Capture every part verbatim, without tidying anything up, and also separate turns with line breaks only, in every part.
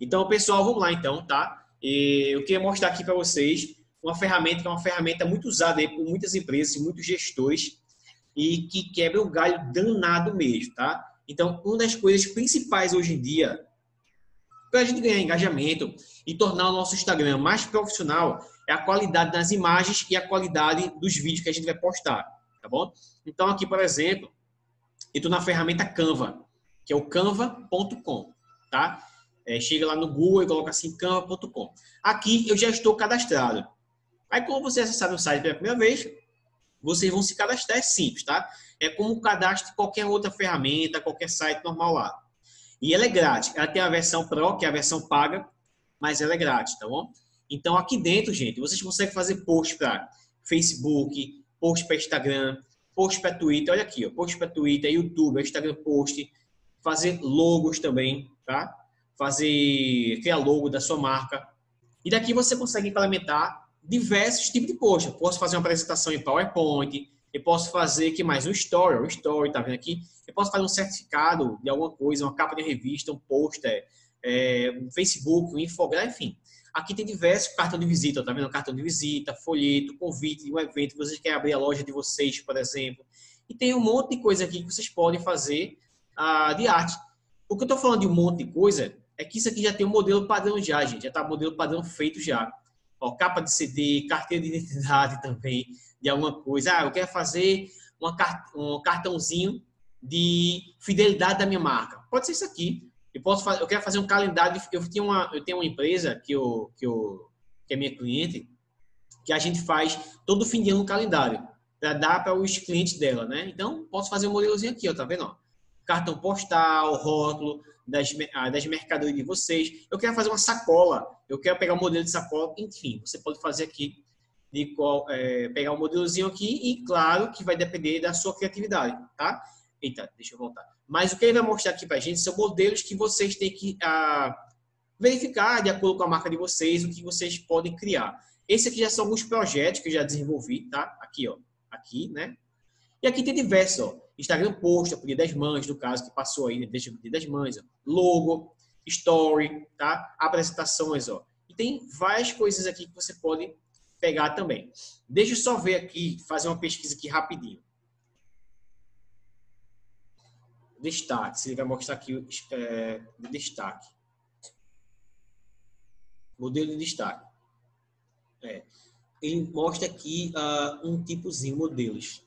Então, pessoal, vamos lá então, tá? E eu queria mostrar aqui para vocês uma ferramenta que é uma ferramenta muito usada aí por muitas empresas, muitos gestores e que quebra o galho danado mesmo, tá? Então, uma das coisas principais hoje em dia para a gente ganhar engajamento e tornar o nosso Instagram mais profissional é a qualidade das imagens e a qualidade dos vídeos que a gente vai postar, tá bom? Então, aqui, por exemplo, eu estou na ferramenta Canva, que é o canva ponto com, tá? É, chega lá no Google e coloca assim, canva ponto com. Aqui eu já estou cadastrado. Aí, quando você acessar o site pela primeira vez, vocês vão se cadastrar, é simples, tá? É como o cadastro de qualquer outra ferramenta, qualquer site normal lá. E ela é grátis. Ela tem a versão Pro, que é a versão paga, mas ela é grátis, tá bom? Então, aqui dentro, gente, vocês conseguem fazer post para Facebook, post para Instagram, post para Twitter. Olha aqui, ó, post para Twitter, YouTube, Instagram post, fazer logos também, tá? Fazer, criar logo da sua marca. E daqui você consegue implementar diversos tipos de post. Eu posso fazer uma apresentação em PowerPoint, eu posso fazer, que mais? Um story, um story, tá vendo aqui? Eu posso fazer um certificado de alguma coisa, uma capa de revista, um pôster, é, um Facebook, um infográfico, enfim. Aqui tem diversos cartões de visita, tá vendo? Cartão de visita, folheto, convite de um evento, vocês querem abrir a loja de vocês, por exemplo. E tem um monte de coisa aqui que vocês podem fazer uh, de arte. O que eu tô falando de um monte de coisa é que isso aqui já tem um modelo padrão já, gente. Já tá um modelo padrão feito já. Ó, capa de C D, carteira de identidade também, de alguma coisa. Ah, eu quero fazer uma, um cartãozinho de fidelidade da minha marca. Pode ser isso aqui. Eu, posso fazer, eu quero fazer um calendário. Eu, tinha uma, eu tenho uma empresa que, eu, que, eu, que é minha cliente, que a gente faz todo fim de ano um calendário para dar para os clientes dela, né? Então, posso fazer um modelozinho aqui, ó, tá vendo? Ó? Cartão postal, rótulo das, das mercadorias de vocês. Eu quero fazer uma sacola. Eu quero pegar um modelo de sacola. Enfim, você pode fazer aqui, de qual, é, pegar um modelozinho aqui e, claro, que vai depender da sua criatividade, tá? Eita, deixa eu voltar. Mas o que ele vai mostrar aqui para a gente são modelos que vocês têm que ah, verificar de acordo com a marca de vocês, o que vocês podem criar. Esse aqui já são alguns projetos que eu já desenvolvi, tá? Aqui, ó. Aqui, né? E aqui tem diversos, ó. Instagram post, o Dia das Mães, no caso, que passou aí, desde o Dia das Mães, ó. Logo, story, tá? Apresentações, ó. E tem várias coisas aqui que você pode pegar também. Deixa eu só ver aqui, fazer uma pesquisa aqui rapidinho. Destaque, se ele vai mostrar aqui é, destaque. Modelo de destaque. É. Ele mostra aqui uh, um tipozinho, modelos.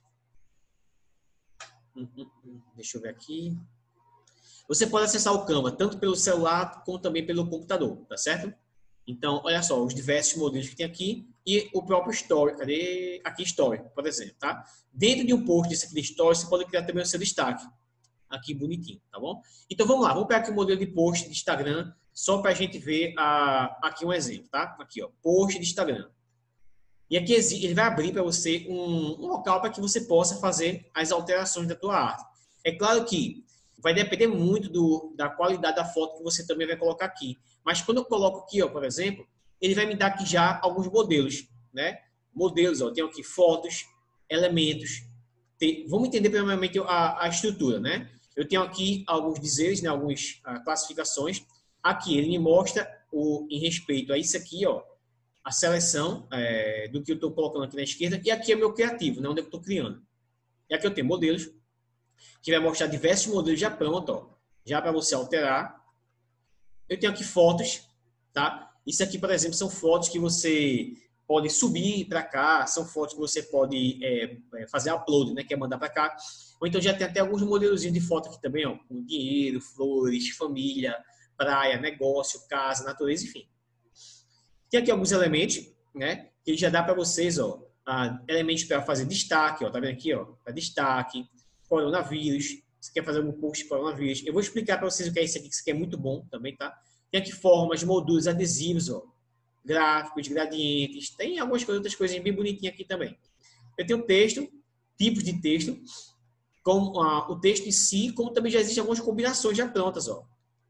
Hum, hum, hum. Deixa eu ver aqui. Você pode acessar o Canva tanto pelo celular como também pelo computador, tá certo? Então, olha só, os diversos modelos que tem aqui e o próprio Story. Cadê? Aqui, Story, por exemplo, tá? Dentro de um post desse aqui de Story, você pode criar também o seu destaque. Aqui bonitinho, tá bom? Então vamos lá, vamos pegar aqui o modelo de post de Instagram, só para a gente ver a, aqui um exemplo, tá? Aqui, ó, post de Instagram. E aqui ele vai abrir para você um, um local para que você possa fazer as alterações da tua arte. É claro que vai depender muito do, da qualidade da foto que você também vai colocar aqui. Mas quando eu coloco aqui, ó, por exemplo, ele vai me dar aqui já alguns modelos, né? Modelos, ó, tem aqui fotos, elementos. Tem, vamos entender primeiramente a, a estrutura, né? Eu tenho aqui alguns dizeres, né, algumas uh, classificações. Aqui ele me mostra o, em respeito a isso aqui, ó, a seleção é, do que eu estou colocando aqui na esquerda. E aqui é meu criativo, né, onde eu estou criando. E aqui eu tenho modelos, que vai mostrar diversos modelos já prontos, ó, já para você alterar. Eu tenho aqui fotos, tá? Isso aqui, por exemplo, são fotos que você pode subir para cá, são fotos que você pode é, fazer upload, né, que é mandar para cá. Ou então já tem até alguns modelozinhos de foto aqui também, ó, com dinheiro, flores, família, praia, negócio, casa, natureza, enfim. Tem aqui alguns elementos, né, que já dá para vocês, ó, ah, elementos para fazer destaque, ó, tá vendo aqui, ó, para destaque, coronavírus, você quer fazer algum post de coronavírus. Eu vou explicar para vocês o que é isso aqui, que isso aqui é muito bom também, tá? Tem aqui formas, molduras, adesivos, ó, gráficos, gradientes, tem algumas coisas, outras coisas bem bonitinhas aqui também. Eu tenho texto, tipos de texto, como ah, o texto em si, como também já existem algumas combinações já prontas, ó.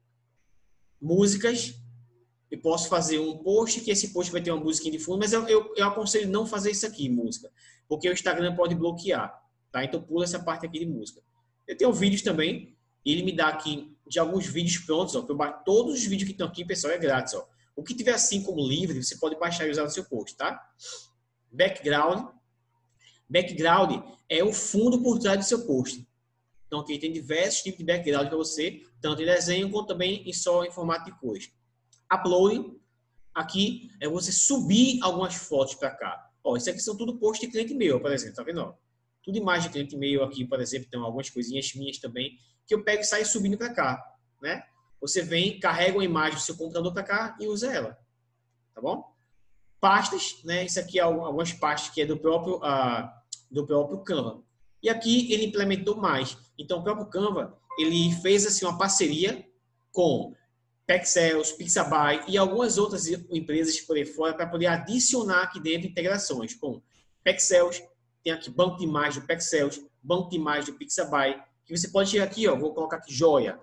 Músicas, eu posso fazer um post, que esse post vai ter uma musiquinha de fundo, mas eu, eu, eu aconselho não fazer isso aqui, música, porque o Instagram pode bloquear, tá? Então pula essa parte aqui de música. Eu tenho vídeos também, ele me dá aqui de alguns vídeos prontos, ó. Todos os vídeos que estão aqui, pessoal, é grátis, ó. O que tiver assim como livre, você pode baixar e usar no seu post, tá? Background. Background é o fundo por trás do seu post. Então, aqui tem diversos tipos de background para você, tanto em desenho quanto também em só em formato de cores. Uploading. Aqui é você subir algumas fotos para cá. Ó, isso aqui são tudo posts de cliente meu, por exemplo, tá vendo? Ó? Tudo imagem de cliente meu aqui, por exemplo, tem algumas coisinhas minhas também, que eu pego e saio subindo para cá, né? Você vem, carrega uma imagem do seu computador para cá e usa ela, tá bom? Pastas, né? Isso aqui é algumas pastas que é do próprio, uh, do próprio Canva. E aqui ele implementou mais. Então, o próprio Canva, ele fez assim uma parceria com Pexels, Pixabay e algumas outras empresas por aí fora para poder adicionar aqui dentro integrações com Pexels, tem aqui banco de imagens do Pexels, banco de imagens do Pixabay, que você pode chegar aqui, ó, vou colocar aqui joia.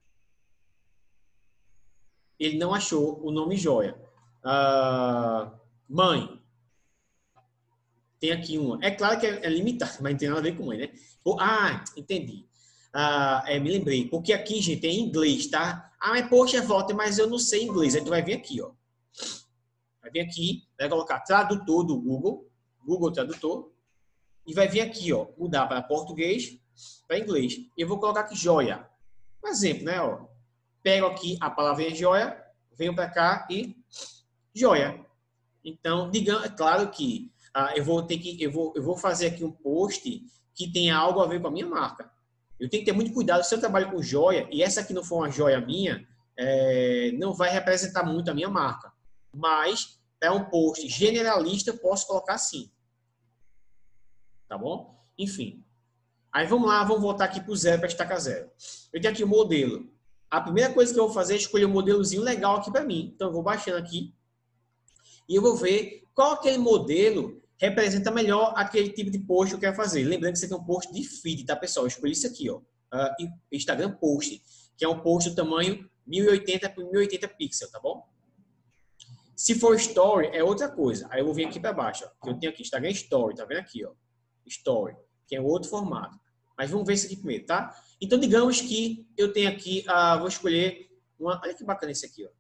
Ele não achou o nome joia. Uh, mãe. Tem aqui uma. É claro que é, é limitado, mas não tem nada a ver com mãe, né? Ah, entendi. Ah, é, me lembrei. Porque aqui, gente, é em inglês, tá? Ah, mas poxa, volta, mas eu não sei inglês. Aí tu vai vir aqui, ó. Vai vir aqui, vai colocar tradutor do Google, Google Tradutor, e vai vir aqui, ó, mudar para português, para inglês. E eu vou colocar aqui joia. Um exemplo, né, ó. Pego aqui a palavra joia, venho para cá e joia. Então, digamos, é claro que ah, eu vou ter que, eu vou, eu vou fazer aqui um post que tenha algo a ver com a minha marca. Eu tenho que ter muito cuidado se eu trabalho com joia e essa aqui não for uma joia minha, é, não vai representar muito a minha marca. Mas é um post generalista, eu posso colocar assim. Tá bom? Enfim. Aí vamos lá, vamos voltar aqui para o zero, para estaca zero. Eu tenho aqui o modelo. A primeira coisa que eu vou fazer é escolher um modelozinho legal aqui para mim. Então eu vou baixando aqui e eu vou ver qual aquele modelo representa melhor aquele tipo de post que eu quero fazer. Lembrando que isso aqui é um post de feed, tá, pessoal? Eu escolhi isso aqui, ó. Uh, Instagram Post, que é um post do tamanho mil e oitenta por mil e oitenta pixels, tá bom? Se for Story, é outra coisa. Aí eu vou vir aqui para baixo, ó. Que eu tenho aqui Instagram Story, tá vendo aqui, ó? Story, que é outro formato. Mas vamos ver isso aqui primeiro, tá? Então, digamos que eu tenho aqui, uh, vou escolher uma... Olha que bacana esse aqui, ó.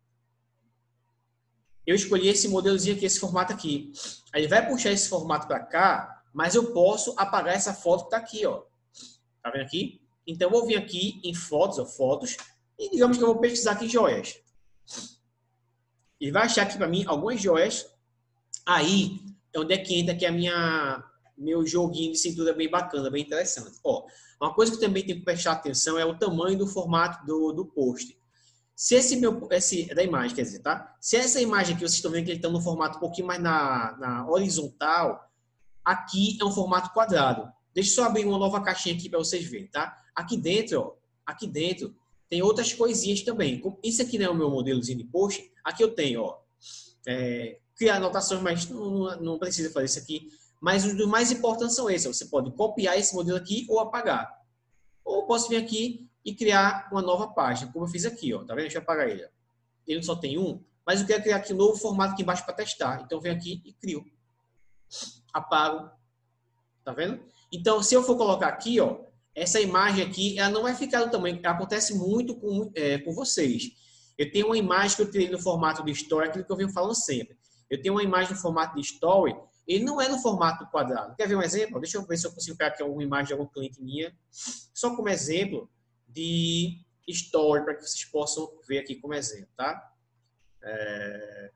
Eu escolhi esse modelozinho aqui, esse formato aqui. Aí ele vai puxar esse formato para cá, mas eu posso apagar essa foto que tá aqui, ó. Tá vendo aqui? Então, eu vou vir aqui em fotos, ó, fotos, e digamos que eu vou pesquisar aqui joias. Ele vai achar aqui para mim algumas joias. Aí, é onde é que entra aqui a minha... meu joguinho de cintura bem bacana, bem interessante. Ó, uma coisa que também tem que prestar atenção é o tamanho do formato do, do post. Se esse meu, esse, da imagem, quer dizer, tá? Se essa imagem aqui, vocês estão vendo que ele está no formato um pouquinho mais na, na horizontal, aqui é um formato quadrado. Deixa eu só abrir uma nova caixinha aqui para vocês verem, tá? Aqui dentro, ó, aqui dentro, tem outras coisinhas também. Isso aqui não é o meu modelozinho de post. Aqui eu tenho, ó, é, criar anotações, mas não, não precisa fazer isso aqui. Mas os mais importantes são esses. Você pode copiar esse modelo aqui ou apagar. Ou posso vir aqui e criar uma nova página, como eu fiz aqui, ó. Tá vendo? Deixa eu apagar ele. Ele só tem um, mas eu quero criar aqui um novo formato aqui embaixo para testar. Então, eu venho aqui e crio. Apago. Tá vendo? Então, se eu for colocar aqui, ó, essa imagem aqui, ela não vai ficar do tamanho. Acontece muito com, é, com vocês. Eu tenho uma imagem que eu tirei no formato de Story, aquilo que eu venho falando sempre. Eu tenho uma imagem no formato de Story, ele não é no formato quadrado. Quer ver um exemplo? Deixa eu ver se eu consigo pegar aqui alguma imagem de algum cliente minha. Só como exemplo de Story, para que vocês possam ver aqui como exemplo, tá? É...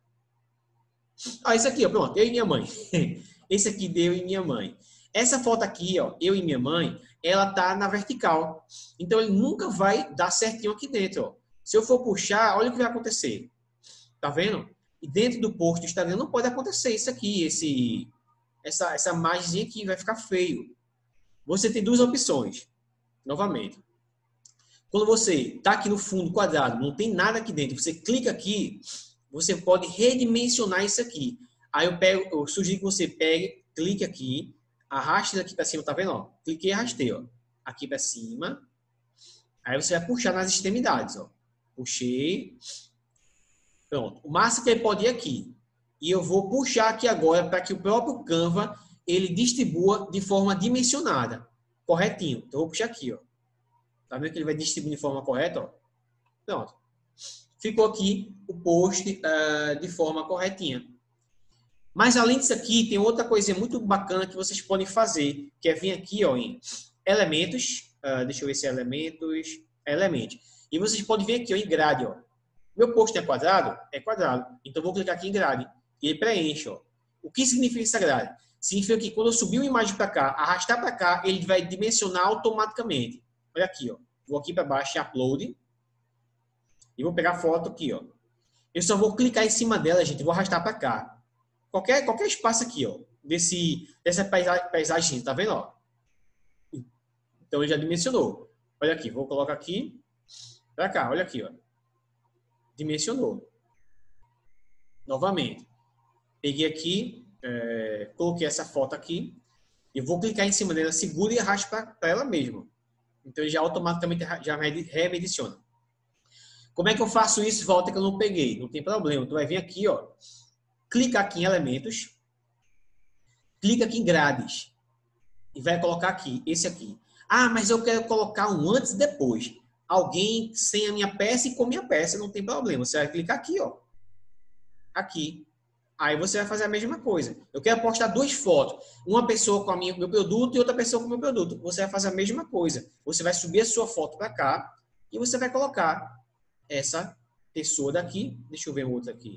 Ah, isso aqui, ó, pronto, eu e minha mãe. Esse aqui de eu e minha mãe. Essa foto aqui, ó, eu e minha mãe, ela tá na vertical. Então, ele nunca vai dar certinho aqui dentro, ó. Se eu for puxar, olha o que vai acontecer. Tá vendo? E dentro do post do Instagram não pode acontecer isso aqui, esse, essa, essa imagenzinha aqui vai ficar feio. Você tem duas opções, novamente. Quando você está aqui no fundo quadrado, não tem nada aqui dentro, você clica aqui, você pode redimensionar isso aqui. Aí eu, pego, eu sugiro que você pegue, clique aqui, arraste daqui para cima, tá vendo? Ó? Cliquei e arrastei, ó. Aqui para cima. Aí você vai puxar nas extremidades, ó. Puxei. Pronto. O máximo que ele pode ir aqui. E eu vou puxar aqui agora para que o próprio Canva ele distribua de forma dimensionada. Corretinho. Então, eu vou puxar aqui, ó. Tá vendo que ele vai distribuir de forma correta, ó? Pronto. Ficou aqui o post uh, de forma corretinha. Mas além disso aqui, tem outra coisa muito bacana que vocês podem fazer, que é vir aqui ó, em elementos, uh, deixa eu ver se é elementos, elementos. E vocês podem vir aqui ó, em grade. Ó. Meu post é quadrado? É quadrado. Então vou clicar aqui em grade. E ele preenche. Ó. O que significa essa grade? Significa que quando eu subir uma imagem para cá, arrastar para cá, ele vai dimensionar automaticamente. Olha aqui, ó. Vou aqui para baixo em upload. E vou pegar a foto aqui, ó. Eu só vou clicar em cima dela, gente. Vou arrastar para cá. Qualquer, qualquer espaço aqui, ó. Desse, dessa paisagem, paisagem, tá vendo, ó? Então ele já dimensionou. Olha aqui, vou colocar aqui. Para cá, olha aqui, ó. Dimensionou. Novamente. Peguei aqui, é, coloquei essa foto aqui. E vou clicar em cima dela, seguro e arrasto para ela mesmo. Então ele já automaticamente já remediciona. Como é que eu faço isso? Volta que eu não peguei. Não tem problema. Tu vai vir aqui, ó. Clica aqui em elementos. Clica aqui em grades. E vai colocar aqui, esse aqui. Ah, mas eu quero colocar um antes e depois. Alguém sem a minha peça e com a minha peça. Não tem problema. Você vai clicar aqui, ó. Aqui. Aí você vai fazer a mesma coisa. Eu quero postar duas fotos. Uma pessoa com o meu produto e outra pessoa com o meu produto. Você vai fazer a mesma coisa. Você vai subir a sua foto para cá. E você vai colocar essa pessoa daqui. Deixa eu ver outra aqui.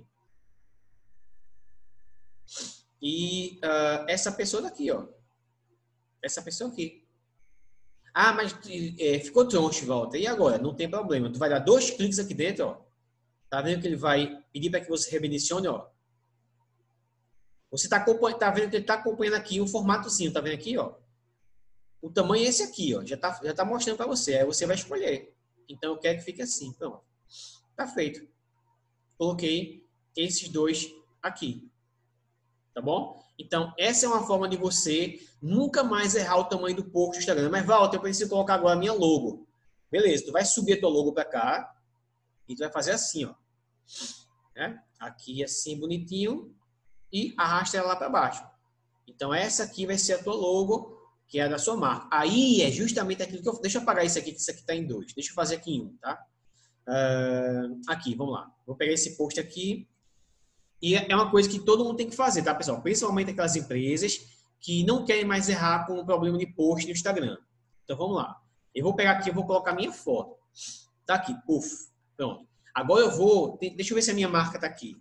E uh, essa pessoa daqui, ó. Essa pessoa aqui. Ah, mas é, ficou troncho, Walter. E agora? Não tem problema. Tu vai dar dois cliques aqui dentro, ó. Tá vendo que ele vai pedir para que você remedicione, ó. Você tá, tá vendo que ele tá acompanhando aqui o formatozinho. Tá vendo aqui, ó. O tamanho é esse aqui, ó. Já tá, já tá mostrando para você. Aí você vai escolher. Então eu quero que fique assim. Pronto. Tá feito. Coloquei esses dois aqui. Tá bom? Então, essa é uma forma de você nunca mais errar o tamanho do post do Instagram. Mas, Walter, eu preciso colocar agora a minha logo. Beleza, tu vai subir a tua logo para cá e tu vai fazer assim, ó. Né? Aqui assim, bonitinho. E arrasta ela lá para baixo. Então, essa aqui vai ser a tua logo, que é a da sua marca. Aí, é justamente aquilo que eu... Deixa eu apagar isso aqui, que isso aqui está em dois. Deixa eu fazer aqui em um, tá? Uh, aqui, vamos lá. Vou pegar esse post aqui. E é uma coisa que todo mundo tem que fazer, tá, pessoal? Principalmente aquelas empresas que não querem mais errar com o problema de post no Instagram. Então, vamos lá. Eu vou pegar aqui, eu vou colocar a minha foto. Tá aqui, puf. Pronto. Agora eu vou... Deixa eu ver se a minha marca tá aqui.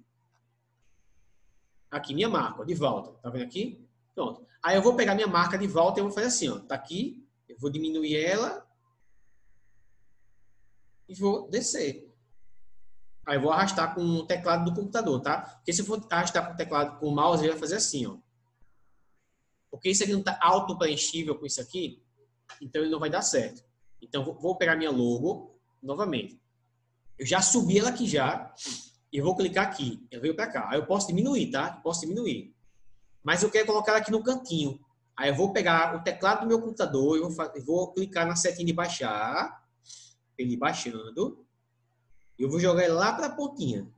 Aqui, minha marca, ó, de volta. Tá vendo aqui? Pronto. Aí eu vou pegar minha marca de volta e eu vou fazer assim, ó. Tá aqui. Eu vou diminuir ela. E vou descer. Aí eu vou arrastar com o teclado do computador, tá? Porque se eu for arrastar com o teclado com o mouse, ele vai fazer assim, ó. Porque isso aqui não tá auto-preenchível com isso aqui, então ele não vai dar certo. Então vou pegar minha logo novamente. Eu já subi ela aqui já. E vou clicar aqui. Eu venho para cá. Aí eu posso diminuir, tá? Eu posso diminuir. Mas eu quero colocar ela aqui no cantinho. Aí eu vou pegar o teclado do meu computador e vou, eu vou clicar na setinha de baixar. Ele baixando. E eu vou jogar ele lá para a pontinha.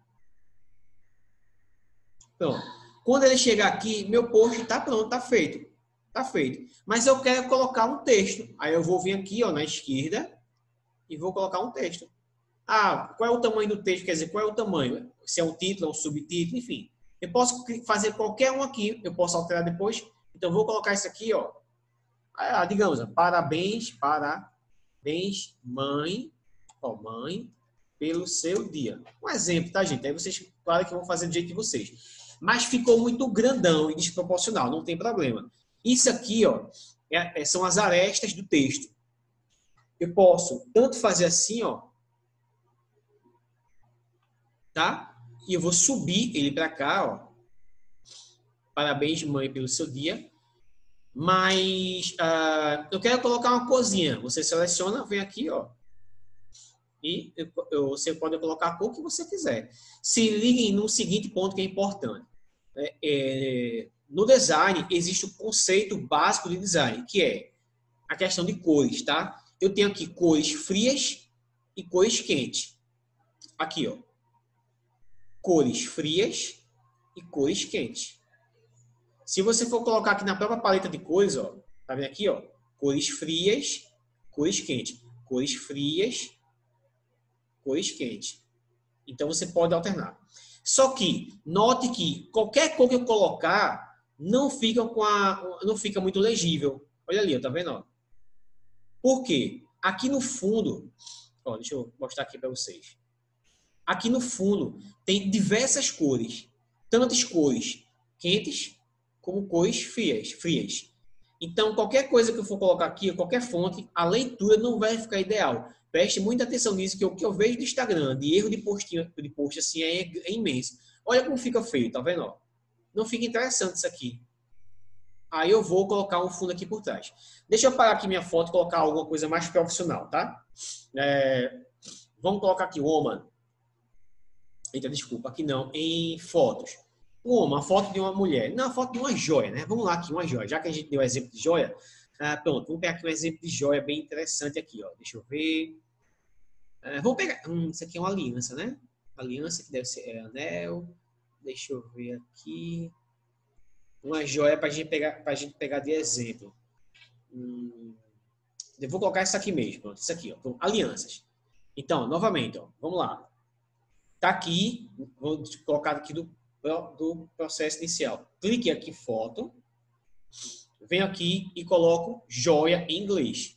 Pronto. Quando ele chegar aqui, meu post está pronto, está feito. Está feito. Mas eu quero colocar um texto. Aí eu vou vir aqui, ó, na esquerda e vou colocar um texto. Ah, qual é o tamanho do texto? Quer dizer, qual é o tamanho? Se é um título, é um subtítulo, enfim. Eu posso fazer qualquer um aqui. Eu posso alterar depois. Então, vou colocar isso aqui, ó. Ah, digamos, ó, parabéns, parabéns, mãe, ó, mãe, pelo seu dia. Um exemplo, tá, gente? Aí vocês, claro que vão fazer do jeito de vocês. Mas ficou muito grandão e desproporcional, não tem problema. Isso aqui, ó, é, são as arestas do texto. Eu posso tanto fazer assim, ó, tá? E eu vou subir ele para cá, ó. Parabéns, mãe, pelo seu dia. Mas uh, eu quero colocar uma cozinha. Você seleciona, vem aqui, ó. E eu, eu, você pode colocar a cor que você quiser. Se liguem no seguinte ponto que é importante. É, é, no design, existe o conceito básico de design, que é a questão de cores, tá? Eu tenho aqui cores frias e cores quentes. Aqui, ó. Cores frias e cores quentes. Se você for colocar aqui na própria paleta de cores, ó, tá vendo aqui, ó, cores frias, cores quentes, cores frias, cores quentes. Então, você pode alternar. Só que, note que qualquer cor que eu colocar, não fica, com a, não fica muito legível. Olha ali, tá vendo? Ó. Por quê? Aqui no fundo, ó, deixa eu mostrar aqui para vocês. Aqui no fundo, tem diversas cores. Tantas cores quentes, como cores frias. frias. Então, qualquer coisa que eu for colocar aqui, qualquer fonte, a leitura não vai ficar ideal. Preste muita atenção nisso, que o que eu vejo do Instagram, de erro de postinho, de post assim, é, é imenso. Olha como fica feio, tá vendo? Não fica interessante isso aqui. Aí eu vou colocar um fundo aqui por trás. Deixa eu parar aqui minha foto e colocar alguma coisa mais profissional, tá? É, vamos colocar aqui woman. Eita, desculpa, aqui não. Em fotos. Uma foto de uma mulher. Não, a foto de uma joia, né? Vamos lá aqui, uma joia. Já que a gente deu o exemplo de joia, ah, pronto, vamos pegar aqui um exemplo de joia bem interessante aqui, ó. Deixa eu ver. Ah, vamos pegar. Hum, isso aqui é uma aliança, né? Aliança que deve ser é, anel. Deixa eu ver aqui. Uma joia para gente pegar, para gente pegar de exemplo. Hum, eu vou colocar isso aqui mesmo. Pronto, isso aqui, ó. Então, alianças. Então, novamente, ó. Vamos lá. Tá aqui. Vou colocar aqui do do processo inicial. Clique aqui foto, venho aqui e coloco joia em inglês.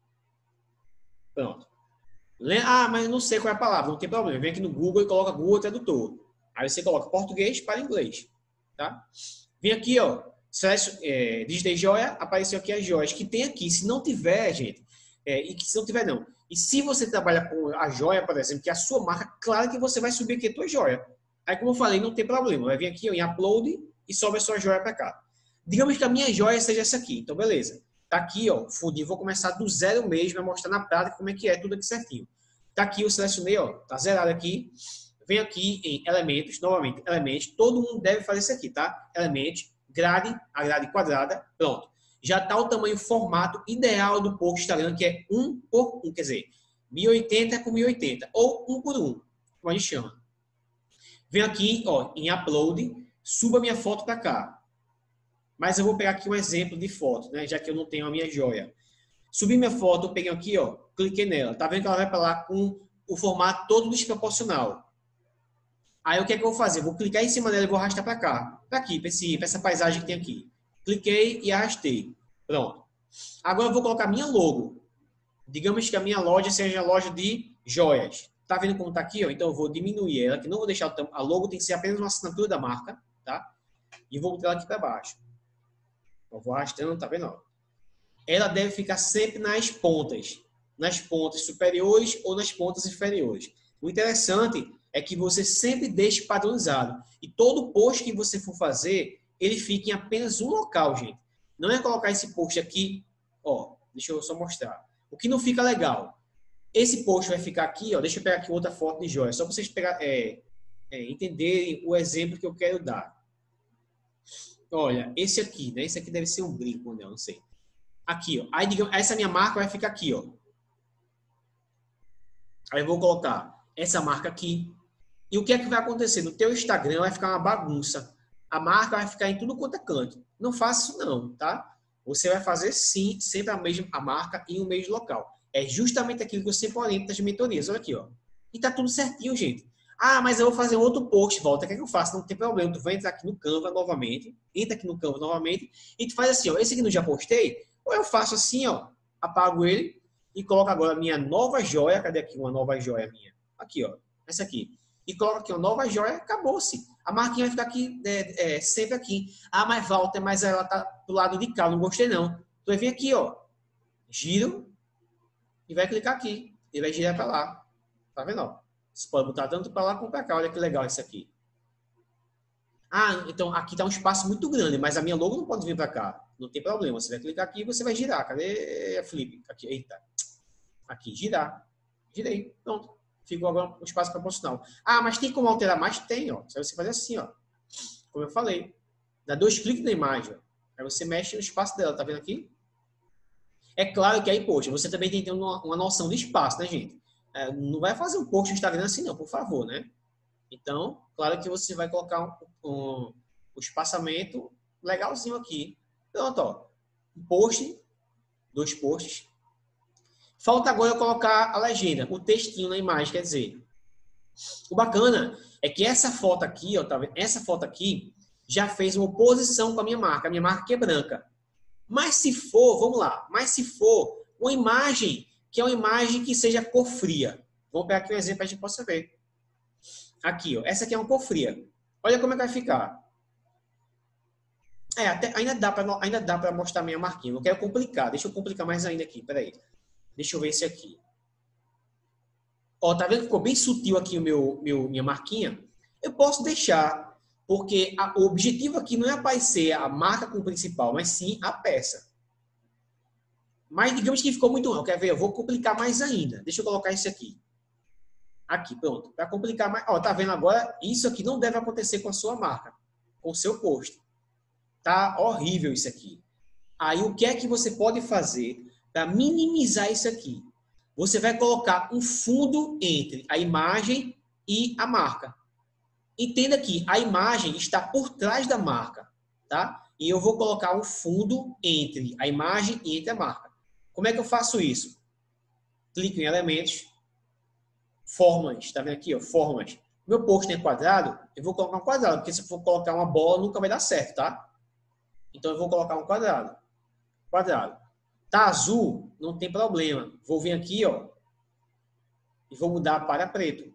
Pronto. Ah, mas eu não sei qual é a palavra, não tem problema. Vem aqui no Google e coloca Google Tradutor. Aí você coloca português para inglês, tá? Vem aqui, ó, é, digitei joia, apareceu aqui as joias que tem aqui. Se não tiver, gente, é, e que se não tiver não. E se você trabalha com a joia, por exemplo, que é a sua marca, claro que você vai subir aqui a tua joia. Aí, como eu falei, não tem problema. Vai vir aqui ó, em upload e sobe a sua joia para cá. Digamos que a minha joia seja essa aqui. Então, beleza. Tá aqui, ó, o fundinho. Vou começar do zero mesmo, vai mostrar na prática como é que é, tudo aqui certinho. Tá aqui, eu selecionei, ó, tá zerado aqui. Venho aqui em elementos, novamente, elementos. Todo mundo deve fazer isso aqui, tá? Elementos, grade, a grade quadrada, pronto. Já tá o tamanho, formato ideal do post Instagram, que é um por um, quer dizer, mil e oitenta por mil e oitenta, ou um por um, como a gente chama. Venho aqui, ó, em upload, suba minha foto para cá. Mas eu vou pegar aqui um exemplo de foto, né? Já que eu não tenho a minha joia. Subi minha foto, eu peguei aqui, ó, cliquei nela. Tá vendo que ela vai para lá com o formato todo desproporcional. Aí o que é que eu vou fazer? Eu vou clicar em cima dela e vou arrastar para cá. Para aqui, para essa paisagem que tem aqui. Cliquei e arrastei. Pronto. Agora eu vou colocar minha logo. Digamos que a minha loja seja a loja de joias. Tá vendo como tá aqui? Ó? Então eu vou diminuir ela, que não vou deixar a logo, tem que ser apenas uma assinatura da marca, tá? E vou botar ela aqui para baixo. Eu vou arrastando, tá vendo? Ó? Ela deve ficar sempre nas pontas, nas pontas superiores ou nas pontas inferiores. O interessante é que você sempre deixe padronizado. E todo post que você for fazer, ele fica em apenas um local, gente. Não é colocar esse post aqui, ó, deixa eu só mostrar. O que não fica legal. Esse post vai ficar aqui, ó. Deixa eu pegar aqui outra foto de joia, só para vocês pegar, é, é, entenderem o exemplo que eu quero dar. Olha, esse aqui, né? Esse aqui deve ser um brinco, né? Eu não sei. Aqui, ó. Aí, digamos, essa minha marca vai ficar aqui, ó. Aí eu vou colocar essa marca aqui. E o que é que vai acontecer? No teu Instagram vai ficar uma bagunça. A marca vai ficar em tudo quanto é canto. Não faça isso não, tá? Você vai fazer sim, sempre a mesma a marca em um mesmo local. É justamente aquilo que eu sempre oriento nas mentorias. Olha aqui, ó. E tá tudo certinho, gente. Ah, mas eu vou fazer outro post, volta. O que é que eu faço? Não tem problema. Tu vai entrar aqui no Canva novamente. Entra aqui no Canva novamente. E tu faz assim, ó. Esse aqui não já postei? Ou eu faço assim, ó. Apago ele e coloco agora a minha nova joia. Cadê aqui uma nova joia minha? Aqui, ó. Essa aqui. E coloco aqui uma nova joia. Acabou-se. A marquinha vai ficar aqui, é, é, sempre aqui. Ah, mas Walter, mas ela tá do lado de cá. Não gostei, não. Tu vai vir aqui, ó. Giro. E vai clicar aqui. E vai girar para lá. Tá vendo, ó? Você pode botar tanto para lá como para cá. Olha que legal isso aqui. Ah, então aqui está um espaço muito grande, mas a minha logo não pode vir para cá. Não tem problema. Você vai clicar aqui e você vai girar. Cadê a flip? Aqui, eita. Aqui, girar. Girei. Pronto. Ficou agora um espaço proporcional. Ah, mas tem como alterar mais? Tem, ó. Só você fazer assim, ó. Como eu falei. Dá dois cliques na imagem, ó. Aí você mexe no espaço dela. Tá vendo aqui? É claro que aí, poxa, você também tem que ter uma, uma noção de espaço, né, gente? É, não vai fazer um post no Instagram assim, não, por favor, né? Então, claro que você vai colocar um, um, um espaçamento legalzinho aqui. Pronto, ó. Um post, dois posts. Falta agora eu colocar a legenda, o textinho na imagem, quer dizer, O bacana é que essa foto aqui, ó, tá vendo? Essa foto aqui já fez uma oposição com a minha marca. A minha marca aqui é branca. Mas se for, vamos lá, mas se for uma imagem que é uma imagem que seja cor fria. Vamos pegar aqui um exemplo para a gente possa ver. Aqui, ó, essa aqui é uma cor fria. Olha como é que vai ficar. É, até, ainda dá para ainda dá para mostrar minha marquinha. Não quero complicar. Deixa eu complicar mais ainda aqui. Peraí. Deixa eu ver esse aqui. Ó, tá vendo que ficou bem sutil aqui o meu, meu minha marquinha? Eu posso deixar, porque a, o objetivo aqui não é aparecer a marca como principal, mas sim a peça. Mas digamos que ficou muito mal. Quer ver? Eu vou complicar mais ainda. Deixa eu colocar isso aqui. Aqui, pronto. Para complicar mais. Ó, tá vendo agora? Isso aqui não deve acontecer com a sua marca, com o seu post. Tá horrível isso aqui. Aí o que é que você pode fazer para minimizar isso aqui? Você vai colocar um fundo entre a imagem e a marca. Entenda que a imagem está por trás da marca, tá? E eu vou colocar um fundo entre a imagem e entre a marca. Como é que eu faço isso? Clico em elementos, formas, tá vendo aqui, ó, formas. Meu post é quadrado, eu vou colocar um quadrado, porque se eu for colocar uma bola nunca vai dar certo, tá? Então eu vou colocar um quadrado. Quadrado. Tá azul, não tem problema. Vou vir aqui, ó, e vou mudar para preto.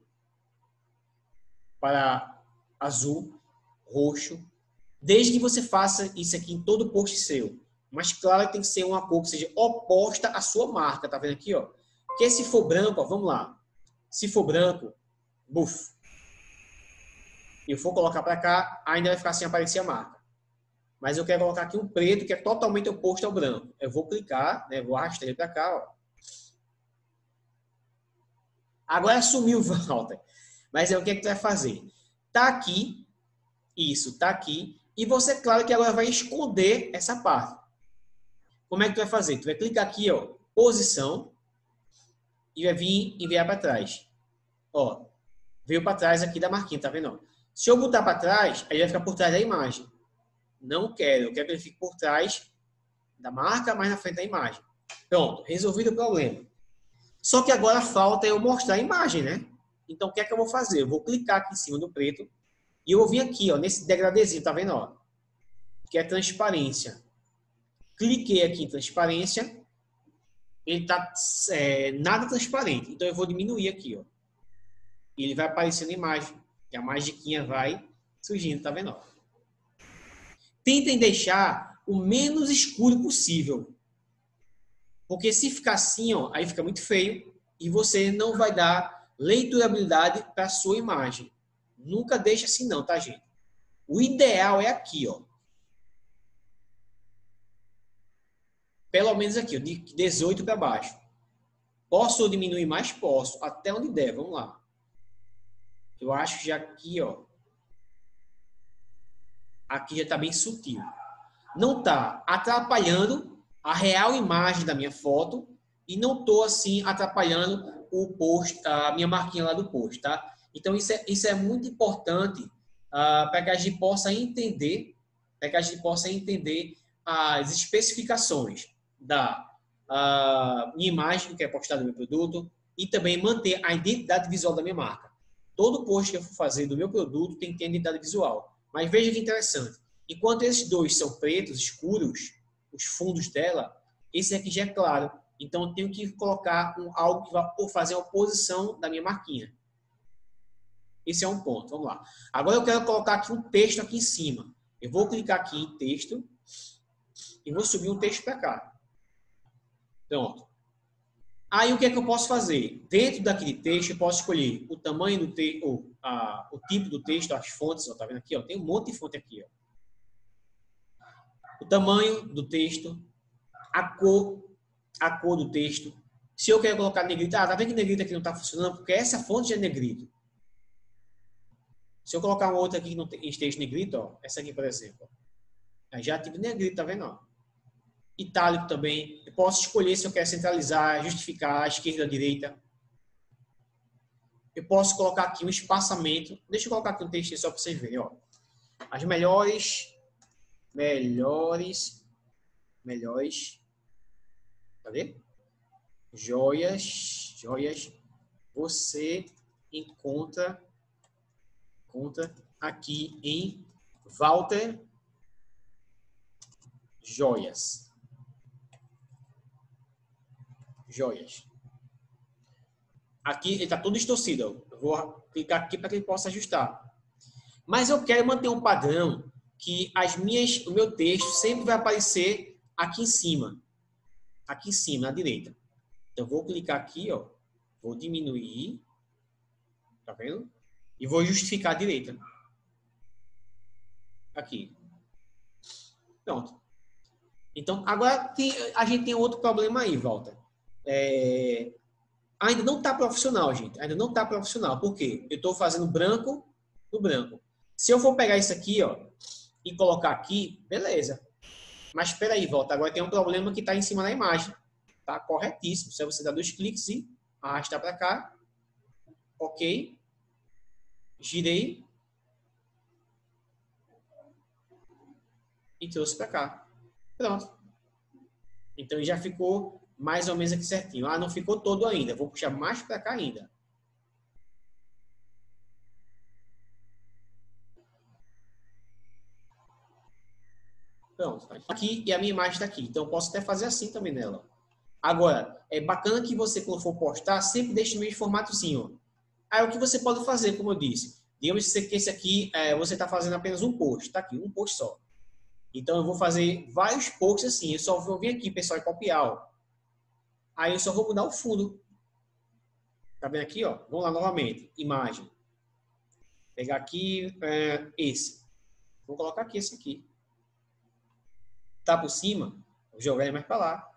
Para azul, roxo. Desde que você faça isso aqui em todo post seu. Mas claro que tem que ser uma cor que seja oposta à sua marca, tá vendo aqui, ó? Porque se for branco, ó, vamos lá. Se for branco, buf. Eu for colocar para cá, ainda vai ficar sem aparecer a marca. Mas eu quero colocar aqui um preto que é totalmente oposto ao branco. Eu vou clicar, né? Vou arrastar ele para cá, ó. Agora sumiu, Walter. Mas é o que é que tu vai fazer? Tá aqui, isso, tá aqui. E você, claro que agora vai esconder essa parte. Como é que tu vai fazer? Tu vai clicar aqui, ó, posição, e vai vir enviar para trás. Ó, veio para trás aqui da marquinha, tá vendo? Se eu botar para trás, aí vai ficar por trás da imagem. Não quero, eu quero que ele fique por trás da marca, mais na frente da imagem. Pronto, resolvido o problema. Só que agora falta eu mostrar a imagem, né? Então, o que é que eu vou fazer? Eu vou clicar aqui em cima do preto e eu vou vir aqui, ó, nesse degradezinho, tá vendo? Ó, que é transparência. Cliquei aqui em transparência. Ele tá é, nada transparente. Então, eu vou diminuir aqui, ó. E ele vai aparecendo a imagem. E a magiquinha vai surgindo, tá vendo? Ó. Tentem deixar o menos escuro possível. Porque se ficar assim, ó, aí fica muito feio e você não vai dar leiturabilidade para a sua imagem. Nunca deixa assim não, tá, gente? O ideal é aqui, ó. Pelo menos aqui, ó, de dezoito para baixo. Posso diminuir mais? Posso. Até onde der, vamos lá. Eu acho que já aqui, ó. Aqui já está bem sutil. Não está atrapalhando a real imagem da minha foto e não estou, assim, atrapalhando o post, a minha marquinha lá do post, tá? Então, isso é, isso é muito importante uh, para que a gente possa entender, para que a gente possa entender as especificações da uh, minha imagem que é postada no meu produto e também manter a identidade visual da minha marca. Todo post que eu for fazer do meu produto tem que ter identidade visual. Mas veja que interessante. Enquanto esses dois são pretos, escuros, os fundos dela, esse aqui já é claro. Então, eu tenho que colocar um, algo que vai fazer a oposição da minha marquinha. Esse é um ponto. Vamos lá. Agora, eu quero colocar aqui um texto aqui em cima. Eu vou clicar aqui em texto e vou subir um texto para cá. Pronto. Aí, o que é que eu posso fazer? Dentro daquele texto, eu posso escolher o tamanho do texto, ou a, o tipo do texto, as fontes. Ó, tá vendo aqui? Ó, tem um monte de fonte aqui. Ó. O tamanho do texto, a cor, a cor do texto. Se eu quero colocar negrito, ah, tá vendo que negrito aqui não está funcionando? Porque essa fonte já é negrito. Se eu colocar uma outra aqui que não esteja negrito, ó, essa aqui, por exemplo, ó, já tive negrito, tá vendo? Ó? Itálico também. Eu posso escolher se eu quero centralizar, justificar, a esquerda, a direita. Eu posso colocar aqui um espaçamento. Deixa eu colocar aqui um texto só para vocês verem, ó. As melhores, melhores, melhores, cadê? Joias, joias, você encontra, encontra aqui em Walter Joias. Joias. Aqui ele está todo distorcido. Eu vou clicar aqui para que ele possa ajustar. Mas eu quero manter um padrão que as minhas, o meu texto sempre vai aparecer aqui em cima. Aqui em cima, à direita. Então, eu vou clicar aqui, ó. Vou diminuir. Tá vendo? E vou justificar à direita. Aqui. Pronto. Então, agora tem, a gente tem outro problema aí, Walter. É, ainda não está profissional, gente. Ainda não está profissional. Por quê? Eu estou fazendo branco no branco. Se eu for pegar isso aqui, ó, e colocar aqui, beleza. Mas espera aí, Walter. Agora tem um problema que está em cima da imagem. Tá corretíssimo. Se você dar dois cliques e arrastar para cá. Ok. Girei. E trouxe para cá. Pronto. Então já ficou mais ou menos aqui certinho. Ah, não ficou todo ainda. Vou puxar mais para cá ainda. Pronto. Aqui e a minha imagem está aqui. Então eu posso até fazer assim também nela. Agora, é bacana que você, quando for postar, sempre deixe no mesmo formatozinho. Aí o que você pode fazer, como eu disse. Digamos que esse aqui, é, você está fazendo apenas um post. Está aqui, um post só. Então, eu vou fazer vários posts assim. Eu só vou vir aqui, pessoal, e copiar. Ó. Aí, eu só vou mudar o fundo. Tá vendo aqui, ó? Vamos lá novamente. Imagem. Pegar aqui é, esse. Vou colocar aqui esse aqui. Tá por cima? Vou jogar ele mais para lá.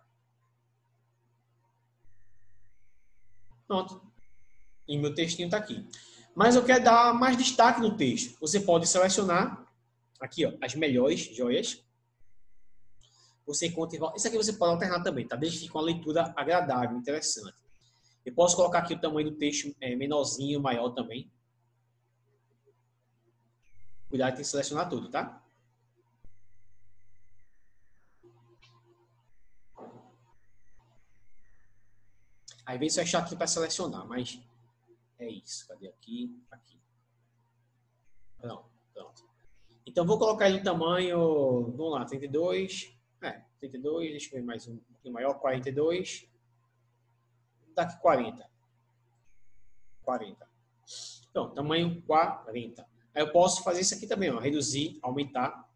Pronto. E meu textinho tá aqui. Mas eu quero dar mais destaque no texto. Você pode selecionar aqui, ó, as melhores joias. Você encontra... Isso aqui você pode alternar também, tá? Desde que fique uma leitura agradável, interessante. Eu posso colocar aqui o tamanho do texto é, menorzinho, maior também. Cuidado, tem que selecionar tudo, tá? Às vezes é chato aqui para selecionar, mas é isso. Cadê aqui? Aqui. Pronto, pronto. Então, vou colocar ele no tamanho, vamos lá, trinta e dois. É, trinta e dois, deixa eu ver mais um pouquinho maior, quarenta e dois. Daqui quarenta. quarenta. Então, tamanho quarenta. Aí eu posso fazer isso aqui também, ó, reduzir, aumentar.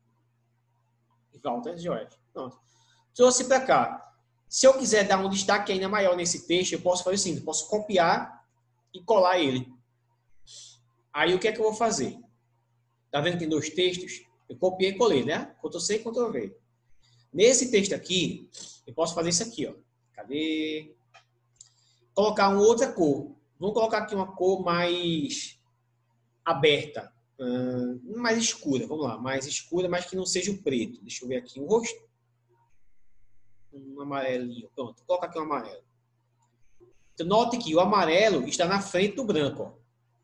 E volta as joias. Pronto. Trouxe para cá. Se eu quiser dar um destaque ainda maior nesse texto, eu posso fazer o seguinte, eu posso copiar e colar ele. Aí o que é que eu vou fazer? Tá vendo que tem dois textos? Eu copiei e colei, né? Ctrl C e Ctrl V. Nesse texto aqui, eu posso fazer isso aqui, ó. Cadê? Colocar uma outra cor. Vamos colocar aqui uma cor mais aberta. Hum, mais escura, vamos lá. Mais escura, mas que não seja o preto. Deixa eu ver aqui o rosto. Um amarelinho. Pronto, vou colocar aqui um amarelo. Então, note que o amarelo está na frente do branco, ó.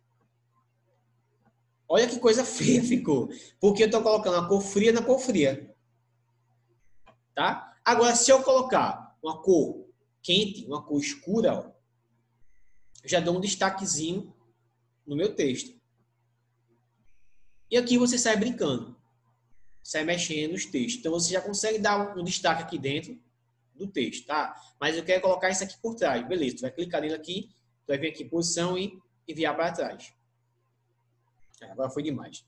Olha que coisa feia ficou. Porque eu estou colocando a cor fria na cor fria. Tá? Agora, se eu colocar uma cor quente, uma cor escura, ó, eu já dou um destaquezinho no meu texto. E aqui você sai brincando. Sai mexendo nos textos. Então, você já consegue dar um destaque aqui dentro do texto, tá? Mas eu quero colocar isso aqui por trás. Beleza, tu vai clicar nele aqui, tu vai vir aqui em posição e enviar para trás. Agora foi demais.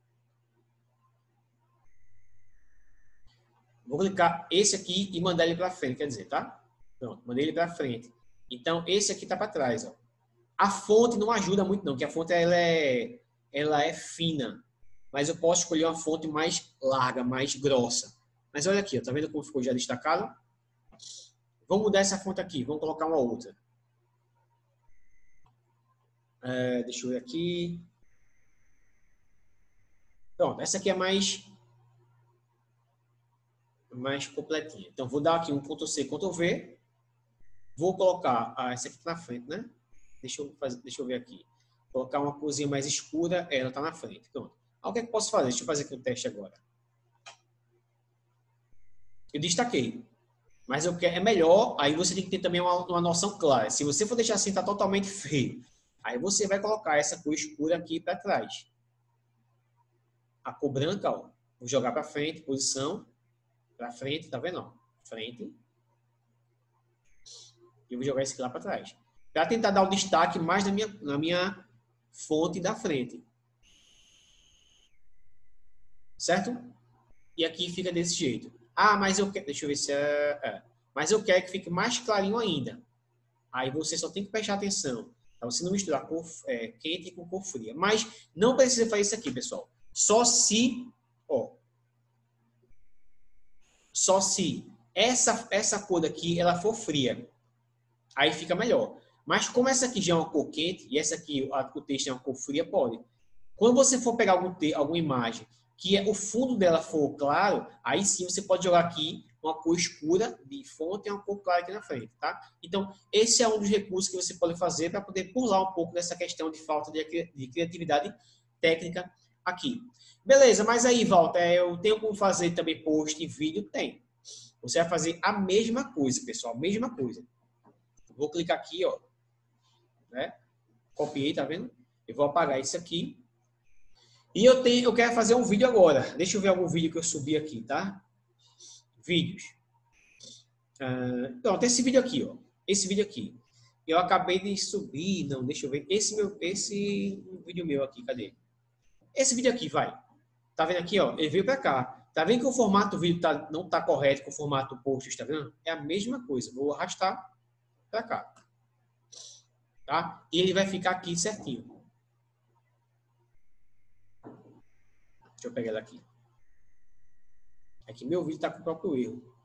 Vou clicar esse aqui e mandar ele para frente, quer dizer, tá? Pronto, mandei ele para frente. Então, esse aqui tá para trás, ó. A fonte não ajuda muito não, porque a fonte ela é, ela é fina. Mas eu posso escolher uma fonte mais larga, mais grossa. Mas olha aqui, ó, tá vendo como ficou já destacado? Vamos mudar essa fonte aqui, vamos colocar uma outra. É, deixa eu ver aqui. Pronto, essa aqui é mais, mais completinha. Então, vou dar aqui um Ctrl C, Ctrl V. Vou colocar... Ah, essa aqui está na frente, né? Deixa eu, fazer, deixa eu ver aqui. Vou colocar uma corzinha mais escura, ela está na frente. Pronto. Ah, o que é que eu posso fazer? Deixa eu fazer aqui um teste agora. Eu destaquei. Mas eu quero, é melhor, aí você tem que ter também uma, uma noção clara. Se você for deixar assim, está totalmente feio. Aí você vai colocar essa cor escura aqui para trás. A cor branca, ó, vou jogar para frente, posição, para frente, tá vendo? Ó? Frente. E eu vou jogar esse aqui lá para trás. Para tentar dar o destaque mais na minha, na minha fonte da frente. Certo? E aqui fica desse jeito. Ah, mas eu quero... Deixa eu ver se é... é. Mas eu quero que fique mais clarinho ainda. Aí você só tem que prestar atenção. Para você não misturar cor é, quente com cor fria. Mas não precisa fazer isso aqui, pessoal. Só se... Ó, só se essa, essa cor daqui ela for fria. Aí fica melhor. Mas como essa aqui já é uma cor quente, e essa aqui o texto é uma cor fria, pode. Quando você for pegar algum te, alguma imagem que o fundo dela for claro, aí sim você pode jogar aqui uma cor escura de fonte e uma cor clara aqui na frente, tá? Então, esse é um dos recursos que você pode fazer para poder pular um pouco dessa questão de falta de, de criatividade técnica aqui. Beleza, mas aí, Walter, eu tenho como fazer também post e vídeo? Tem. Você vai fazer a mesma coisa, pessoal, a mesma coisa. Vou clicar aqui, ó, né? Copiei, tá vendo? Eu vou apagar isso aqui. E eu tenho, eu quero fazer um vídeo agora. Deixa eu ver algum vídeo que eu subi aqui, tá? Vídeos. Uh, pronto, esse vídeo aqui, ó. Esse vídeo aqui. Eu acabei de subir, não, deixa eu ver. Esse meu, esse vídeo meu aqui, cadê? Esse vídeo aqui, vai. Tá vendo aqui, ó? Ele veio pra cá. Tá vendo que o formato do vídeo tá, não tá correto com o formato do post, tá vendo? É a mesma coisa. Vou arrastar pra cá. Tá? E ele vai ficar aqui certinho. Deixa eu pegar ele aqui. Aqui meu vídeo está com o próprio erro.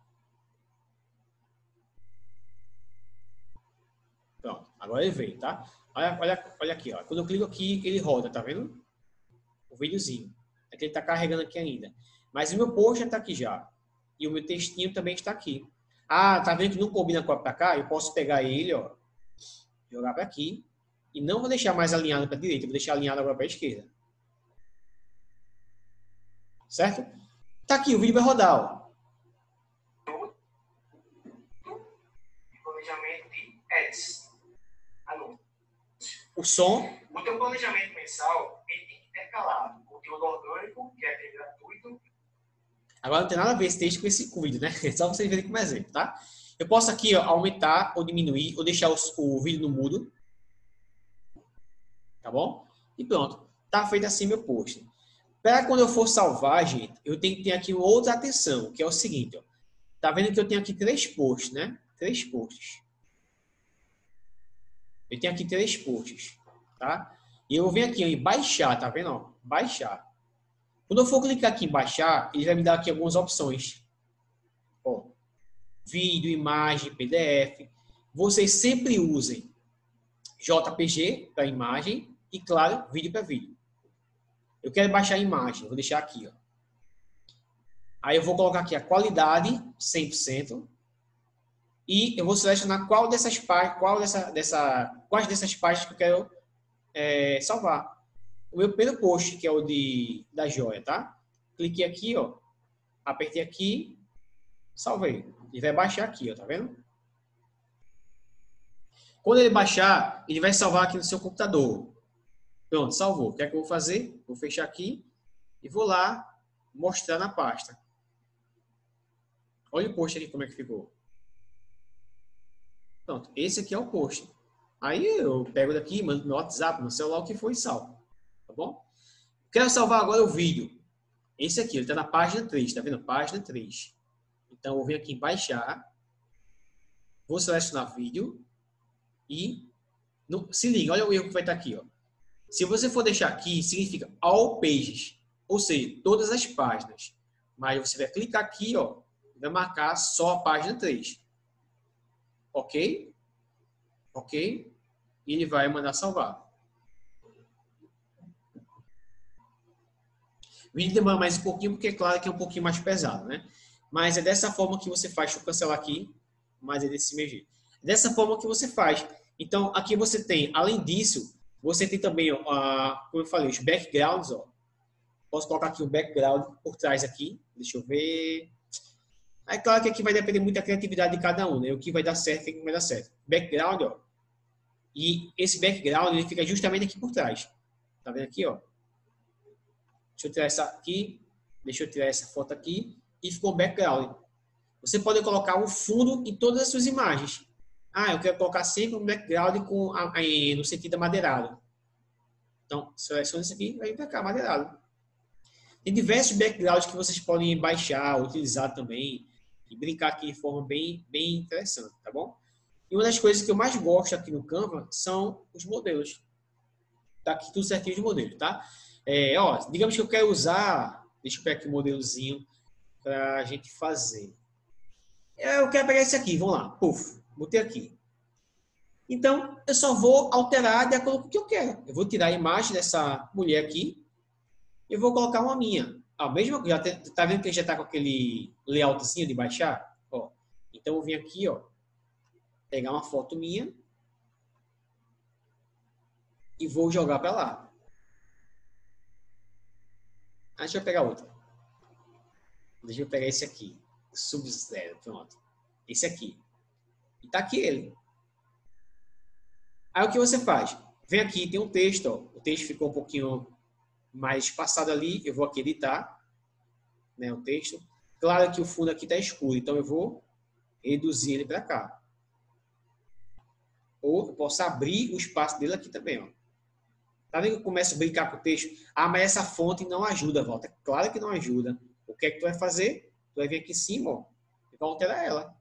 Pronto, agora ele veio, tá? Olha, olha, olha aqui, ó. Quando eu clico aqui, ele roda, tá vendo? O videozinho. Aqui ele está carregando aqui ainda. Mas o meu post já está aqui já. E o meu textinho também está aqui. Ah, tá vendo que não combina com a para cá? Eu posso pegar ele, ó. Jogar para aqui. E não vou deixar mais alinhado para a direita. Vou deixar alinhado agora para a esquerda. Certo? Tá aqui, o vídeo vai rodar, ó. Planejamento de ads. O som. O teu planejamento mensal ele tem que intercalar. Conteúdo orgânico, que é gratuito. Agora não tem nada a ver esse texto com esse vídeo, né? Só vocês verem como exemplo, tá? Eu posso aqui, ó, aumentar ou diminuir, ou deixar o, o vídeo no mudo. Tá bom? E pronto. Tá feito assim meu post. Para quando eu for salvar, gente, eu tenho que ter aqui outra atenção, que é o seguinte, ó. Tá vendo que eu tenho aqui três posts, né? Três posts. Eu tenho aqui três posts, tá? E eu vou vir aqui ó, em baixar, tá vendo? Ó? Baixar. Quando eu for clicar aqui em baixar, ele vai me dar aqui algumas opções. Ó, vídeo, imagem, P D F. Vocês sempre usem J P G para imagem e, claro, vídeo para vídeo. Eu quero baixar a imagem, vou deixar aqui, ó. Aí eu vou colocar aqui a qualidade cem por cento e eu vou selecionar qual dessas páginas, qual dessa, dessa, quais dessas páginas que eu quero é, salvar. O meu primeiro post, que é o de da joia, tá? Cliquei aqui, ó, apertei aqui, salvei. Ele vai baixar aqui, ó, tá vendo? Quando ele baixar, ele vai salvar aqui no seu computador. Pronto, salvou. O que é que eu vou fazer? Vou fechar aqui e vou lá mostrar na pasta. Olha o post aqui como é que ficou. Pronto, esse aqui é o post. Aí eu pego daqui, mando no WhatsApp, no celular, o que foi e salvo. Tá bom? Quero salvar agora o vídeo. Esse aqui, ele está na página três, tá vendo? Página três. Então, eu vou vir aqui em baixar. Vou selecionar vídeo. E, no, se liga, olha o erro que vai estar aqui, ó. Se você for deixar aqui, significa all pages, ou seja, todas as páginas. Mas você vai clicar aqui, ó, e vai marcar só a página três. Ok? Ok? E ele vai mandar salvar. O vídeo demora mais um pouquinho, porque é claro que é um pouquinho mais pesado, né? Mas é dessa forma que você faz. Deixa eu cancelar aqui, mas é desse mesmo jeito. Dessa forma que você faz. Então, aqui você tem, além disso, você tem também, ó, a, como eu falei, os backgrounds, ó. Posso colocar aqui um background por trás aqui. Deixa eu ver. É claro que aqui vai depender muito da criatividade de cada um, né? O que vai dar certo e o que não vai dar certo. Background, ó. E esse background ele fica justamente aqui por trás. Tá vendo aqui, ó? Deixa eu tirar essa aqui. Deixa eu tirar essa foto aqui. E ficou background. Você pode colocar o fundo em todas as suas imagens. Ah, eu quero colocar sempre um background com a, a, no sentido amadeirado. Então, selecione isso aqui e vai vir para cá, amadeirado. Tem diversos backgrounds que vocês podem baixar, utilizar também e brincar aqui de forma bem, bem interessante, tá bom? E uma das coisas que eu mais gosto aqui no Canva são os modelos. Tá aqui tudo certinho de modelo, tá? É, ó, digamos que eu quero usar... Deixa eu pegar aqui um modelozinho para a gente fazer. Eu quero pegar esse aqui, vamos lá. Puf, botei aqui. Então, eu só vou alterar de acordo com o que eu quero. Eu vou tirar a imagem dessa mulher aqui e vou colocar uma minha. Ah, mesmo, já tá vendo que já está com aquele layoutzinho de baixar? Ó, então, eu vim aqui, ó, pegar uma foto minha e vou jogar para lá. Ah, deixa eu pegar outra. Deixa eu pegar esse aqui. Sub-Zero, pronto. Esse aqui. E tá aqui ele. Aí o que você faz? Vem aqui, tem um texto, ó. O texto ficou um pouquinho mais espaçado ali. Eu vou aqui editar, né, o texto. Claro que o fundo aqui tá escuro, então eu vou reduzir ele para cá. Ou eu posso abrir o espaço dele aqui também, ó. Tá vendo que eu começo a brincar com o texto? Ah, mas essa fonte não ajuda, Walter. É claro que não ajuda. O que é que tu vai fazer? Tu vai vir aqui em cima, ó, e vai alterar ela.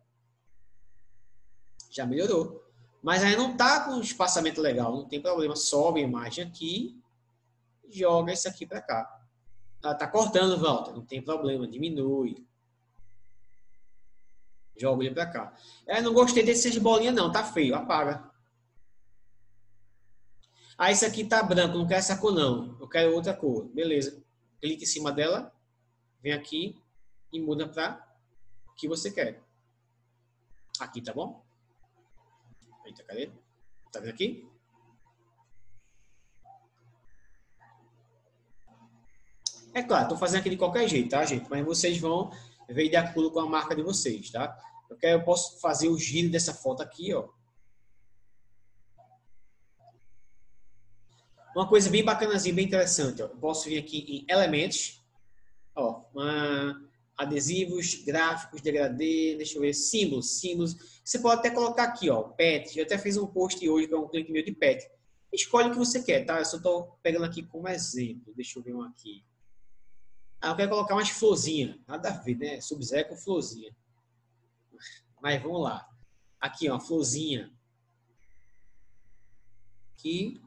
Já melhorou. Mas aí não tá com espaçamento legal, não tem problema. Sobe a imagem aqui e joga isso aqui para cá. Ela tá cortando, Walter. Não tem problema, diminui. Joga ele para cá. Eu não gostei dessas bolinhas não, tá feio, apaga. Ah, esse aqui tá branco, não quero essa cor não. Eu quero outra cor. Beleza. Clique em cima dela, vem aqui e muda para o que você quer. Aqui, tá bom? Eita, cadê? Tá vendo aqui? É claro, estou fazendo aqui de qualquer jeito, tá, gente? Mas vocês vão ver de acordo com a marca de vocês, tá? Eu, quero, eu posso fazer o giro dessa foto aqui, ó. Uma coisa bem bacanazinha, bem interessante, ó. Eu posso vir aqui em elementos, ó, uma, adesivos, gráficos, degradê, deixa eu ver, símbolos, símbolos. Você pode até colocar aqui, ó, pet. Eu até fiz um post hoje para um cliente meu de pet. Escolhe o que você quer, tá? Eu só estou pegando aqui como exemplo. Deixa eu ver um aqui. Ah, eu quero colocar umas florzinhas. Nada a ver, né? Sub-Zero com florzinha. Mas vamos lá. Aqui, ó, uma florzinha. Aqui.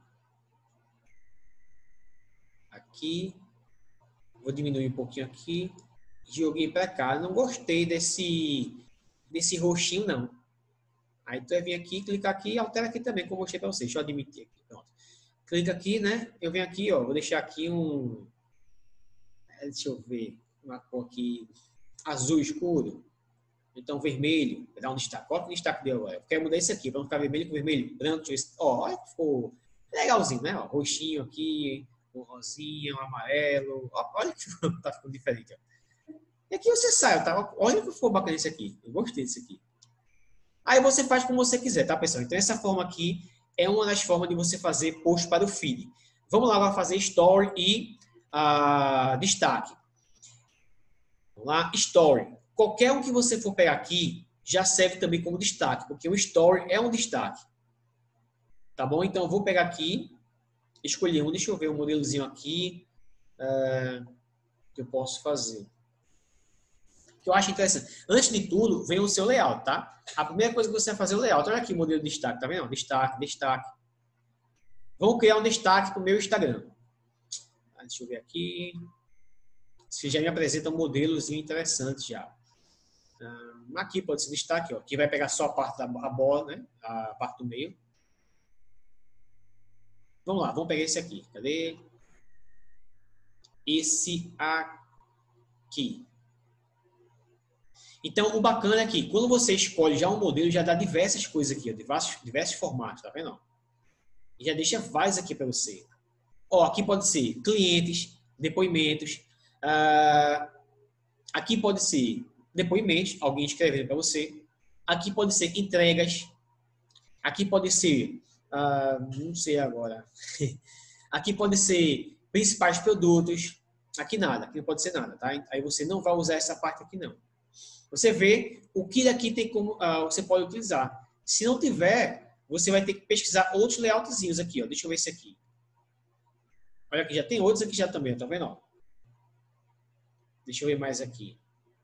Aqui. Vou diminuir um pouquinho aqui. Joguei para cá. Não gostei desse, desse roxinho, não. Aí tu vai vir aqui, clicar aqui e altera aqui também, como eu mostrei para vocês. Deixa eu admitir aqui. Pronto. Clica aqui, né? Eu venho aqui, ó. Vou deixar aqui um... Deixa eu ver. Uma cor aqui azul escuro. Então vermelho. Vai dar um destaque. Olha que destaque deu agora. Eu quero mudar esse aqui. Para não ficar vermelho com vermelho. Branco. Ó, olha que ficou legalzinho, né? Ó, roxinho aqui. Um rosinha, um amarelo. Ó, olha que tá ficando diferente. Ó. E aqui você sai. Tá? Olha que ficou bacana esse aqui. Eu gostei desse aqui. Aí você faz como você quiser, tá, pessoal? Então essa forma aqui é uma das formas de você fazer post para o feed. Vamos lá, vai fazer story e uh, destaque. Vamos lá, story. Qualquer um que você for pegar aqui já serve também como destaque, porque o story é um destaque. Tá bom? Então eu vou pegar aqui, escolher um, deixa eu ver um modelozinho aqui uh, que eu posso fazer. Que eu acho interessante. Antes de tudo, vem o seu layout, tá? A primeira coisa que você vai fazer é o layout. Olha aqui o modelo de destaque, tá vendo? Destaque, destaque. Vamos criar um destaque para o meu Instagram. Deixa eu ver aqui. Você já me apresenta um modelozinho interessante já. Aqui pode ser destaque, ó. Aqui vai pegar só a parte da a bola, né? A parte do meio. Vamos lá, vamos pegar esse aqui. Cadê? Esse aqui. Então, o bacana é que quando você escolhe já um modelo, já dá diversas coisas aqui, ó, diversos, diversos formatos, tá vendo? E já deixa vários aqui para você. Ó, aqui pode ser clientes, depoimentos. Uh, aqui pode ser depoimentos, alguém escrevendo para você. Aqui pode ser entregas. Aqui pode ser Ah, não sei agora. Aqui pode ser principais produtos. Aqui nada, aqui não pode ser nada, tá? Aí você não vai usar essa parte aqui não. Você vê o que daqui tem como ah, você pode utilizar. Se não tiver, você vai ter que pesquisar outros layoutzinhos aqui, ó. Deixa eu ver esse aqui. Olha aqui, já tem outros aqui já também, tá vendo? Ó? Deixa eu ver mais aqui.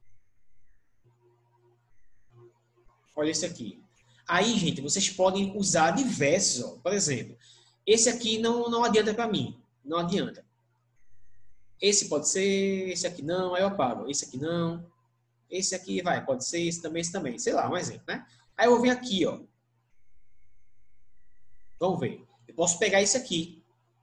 Olha esse aqui. Aí, gente, vocês podem usar diversos, ó. Por exemplo, esse aqui não, não adianta para mim. Não adianta. Esse pode ser, esse aqui não, aí eu apago. Esse aqui não. Esse aqui vai, pode ser esse também, esse também. Sei lá, um exemplo, né? Aí eu vou vir aqui, ó. Vamos ver. Eu posso pegar esse aqui.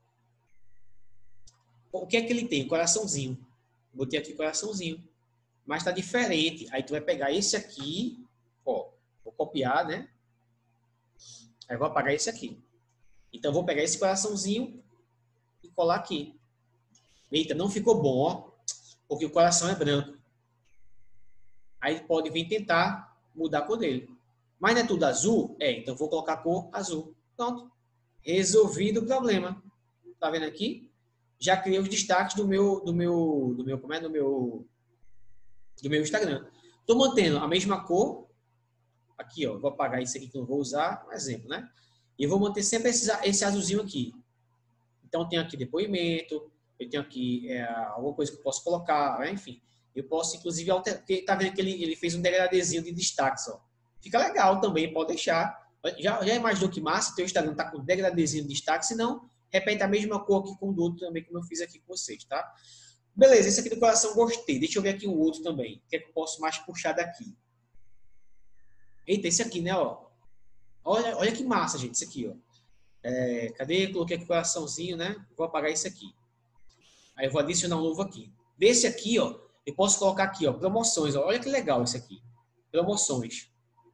O que é que ele tem? Coraçãozinho. Botei aqui coraçãozinho. Mas tá diferente. Aí tu vai pegar esse aqui, ó. Vou copiar, né? Aí vou apagar esse aqui. Então eu vou pegar esse coraçãozinho e colar aqui. Eita, não ficou bom, ó. Porque o coração é branco. Aí pode vir tentar mudar a cor dele. Mas não é tudo azul? É, então vou colocar a cor azul. Pronto. Resolvido o problema. Tá vendo aqui? Já criei os destaques do meu, do meu, do meu, como é? Do meu, do meu Instagram. Estou mantendo a mesma cor. Aqui, ó. Vou apagar isso aqui que eu não vou usar. Um exemplo, né? E eu vou manter sempre esse, esse azulzinho aqui. Então, tem aqui depoimento. Eu tenho aqui é, alguma coisa que eu posso colocar. Né? Enfim. Eu posso, inclusive, alterar. Porque tá vendo que ele, ele fez um degradezinho de destaques, ó. Fica legal também, pode deixar. Já, já imaginou que massa? Teu Instagram tá com degradezinho de destaque. Se não, repete a mesma cor aqui com o do outro também, como eu fiz aqui com vocês, tá? Beleza, esse aqui do coração gostei. Deixa eu ver aqui o outro também. O que é que eu posso mais puxar daqui? Eita, esse aqui, né, ó. Olha, olha que massa, gente, esse aqui, ó. É, cadê? Coloquei aqui o coraçãozinho, né? Vou apagar esse aqui. Aí eu vou adicionar um novo aqui. Desse aqui, ó, eu posso colocar aqui, ó, promoções. Ó. Olha que legal esse aqui. Promoções.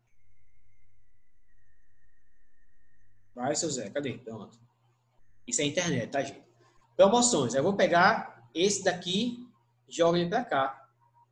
Vai, seu Zé, cadê? Pronto. Isso é internet, tá, gente? Promoções. Eu vou pegar esse daqui e jogo ele pra cá.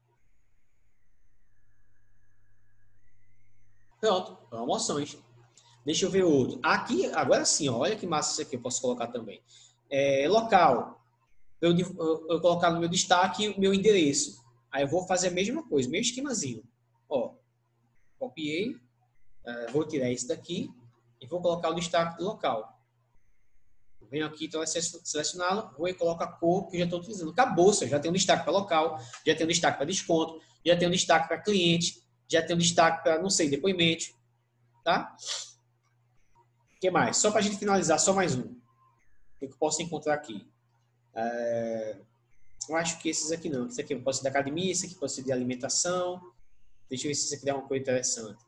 Pronto. Promoções. Deixa eu ver outro. Aqui, agora sim, ó, olha que massa isso aqui. Eu posso colocar também. É, local. Eu, eu, eu colocar no meu destaque o meu endereço. Aí eu vou fazer a mesma coisa, mesmo esquemazinho. Ó, copiei. Uh, vou tirar esse daqui e vou colocar o destaque do local. Venho aqui, selecioná-lo, vou e coloco a cor que eu já estou utilizando. Acabou, você já tem um destaque para local, já tem um destaque para desconto, já tem um destaque para cliente, já tem um destaque para, não sei, depoimento. Tá? O que mais? Só para a gente finalizar, só mais um. O que eu posso encontrar aqui? É... Eu acho que esses aqui não. Esse aqui pode ser da academia, esse aqui pode ser de alimentação. Deixa eu ver se esse aqui dá uma coisa interessante.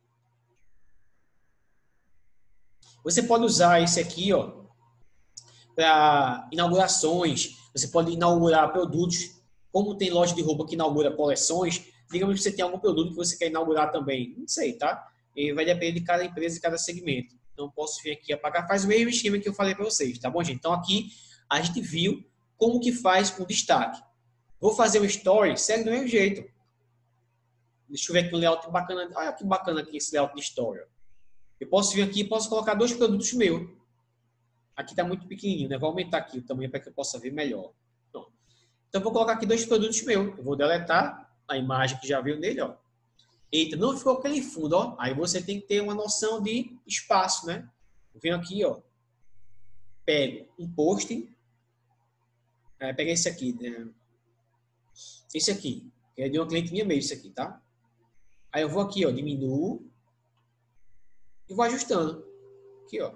Você pode usar esse aqui, ó, para inaugurações. Você pode inaugurar produtos. Como tem loja de roupa que inaugura coleções, digamos que você tem algum produto que você quer inaugurar também. Não sei, tá? E vai depender de cada empresa, de cada segmento. Então, posso vir aqui apagar. Faz o mesmo esquema que eu falei para vocês, tá bom, gente? Então, aqui a gente viu como que faz o destaque. Vou fazer o story, segue do mesmo jeito. Deixa eu ver aqui um layout bacana. Olha que bacana aqui esse layout de story. Eu posso vir aqui e posso colocar dois produtos meus. Aqui está muito pequenininho, né? Vou aumentar aqui o tamanho para que eu possa ver melhor. Pronto. Então, vou colocar aqui dois produtos meus. Eu vou deletar a imagem que já viu nele, ó. Eita, não ficou aquele fundo, ó. Aí você tem que ter uma noção de espaço, né? Eu venho aqui, ó. Pego um post. É, pega esse aqui, né? Esse aqui. Que é de uma cliente minha mesmo, esse aqui, tá? Aí eu vou aqui, ó. Diminuo. E vou ajustando. Aqui, ó.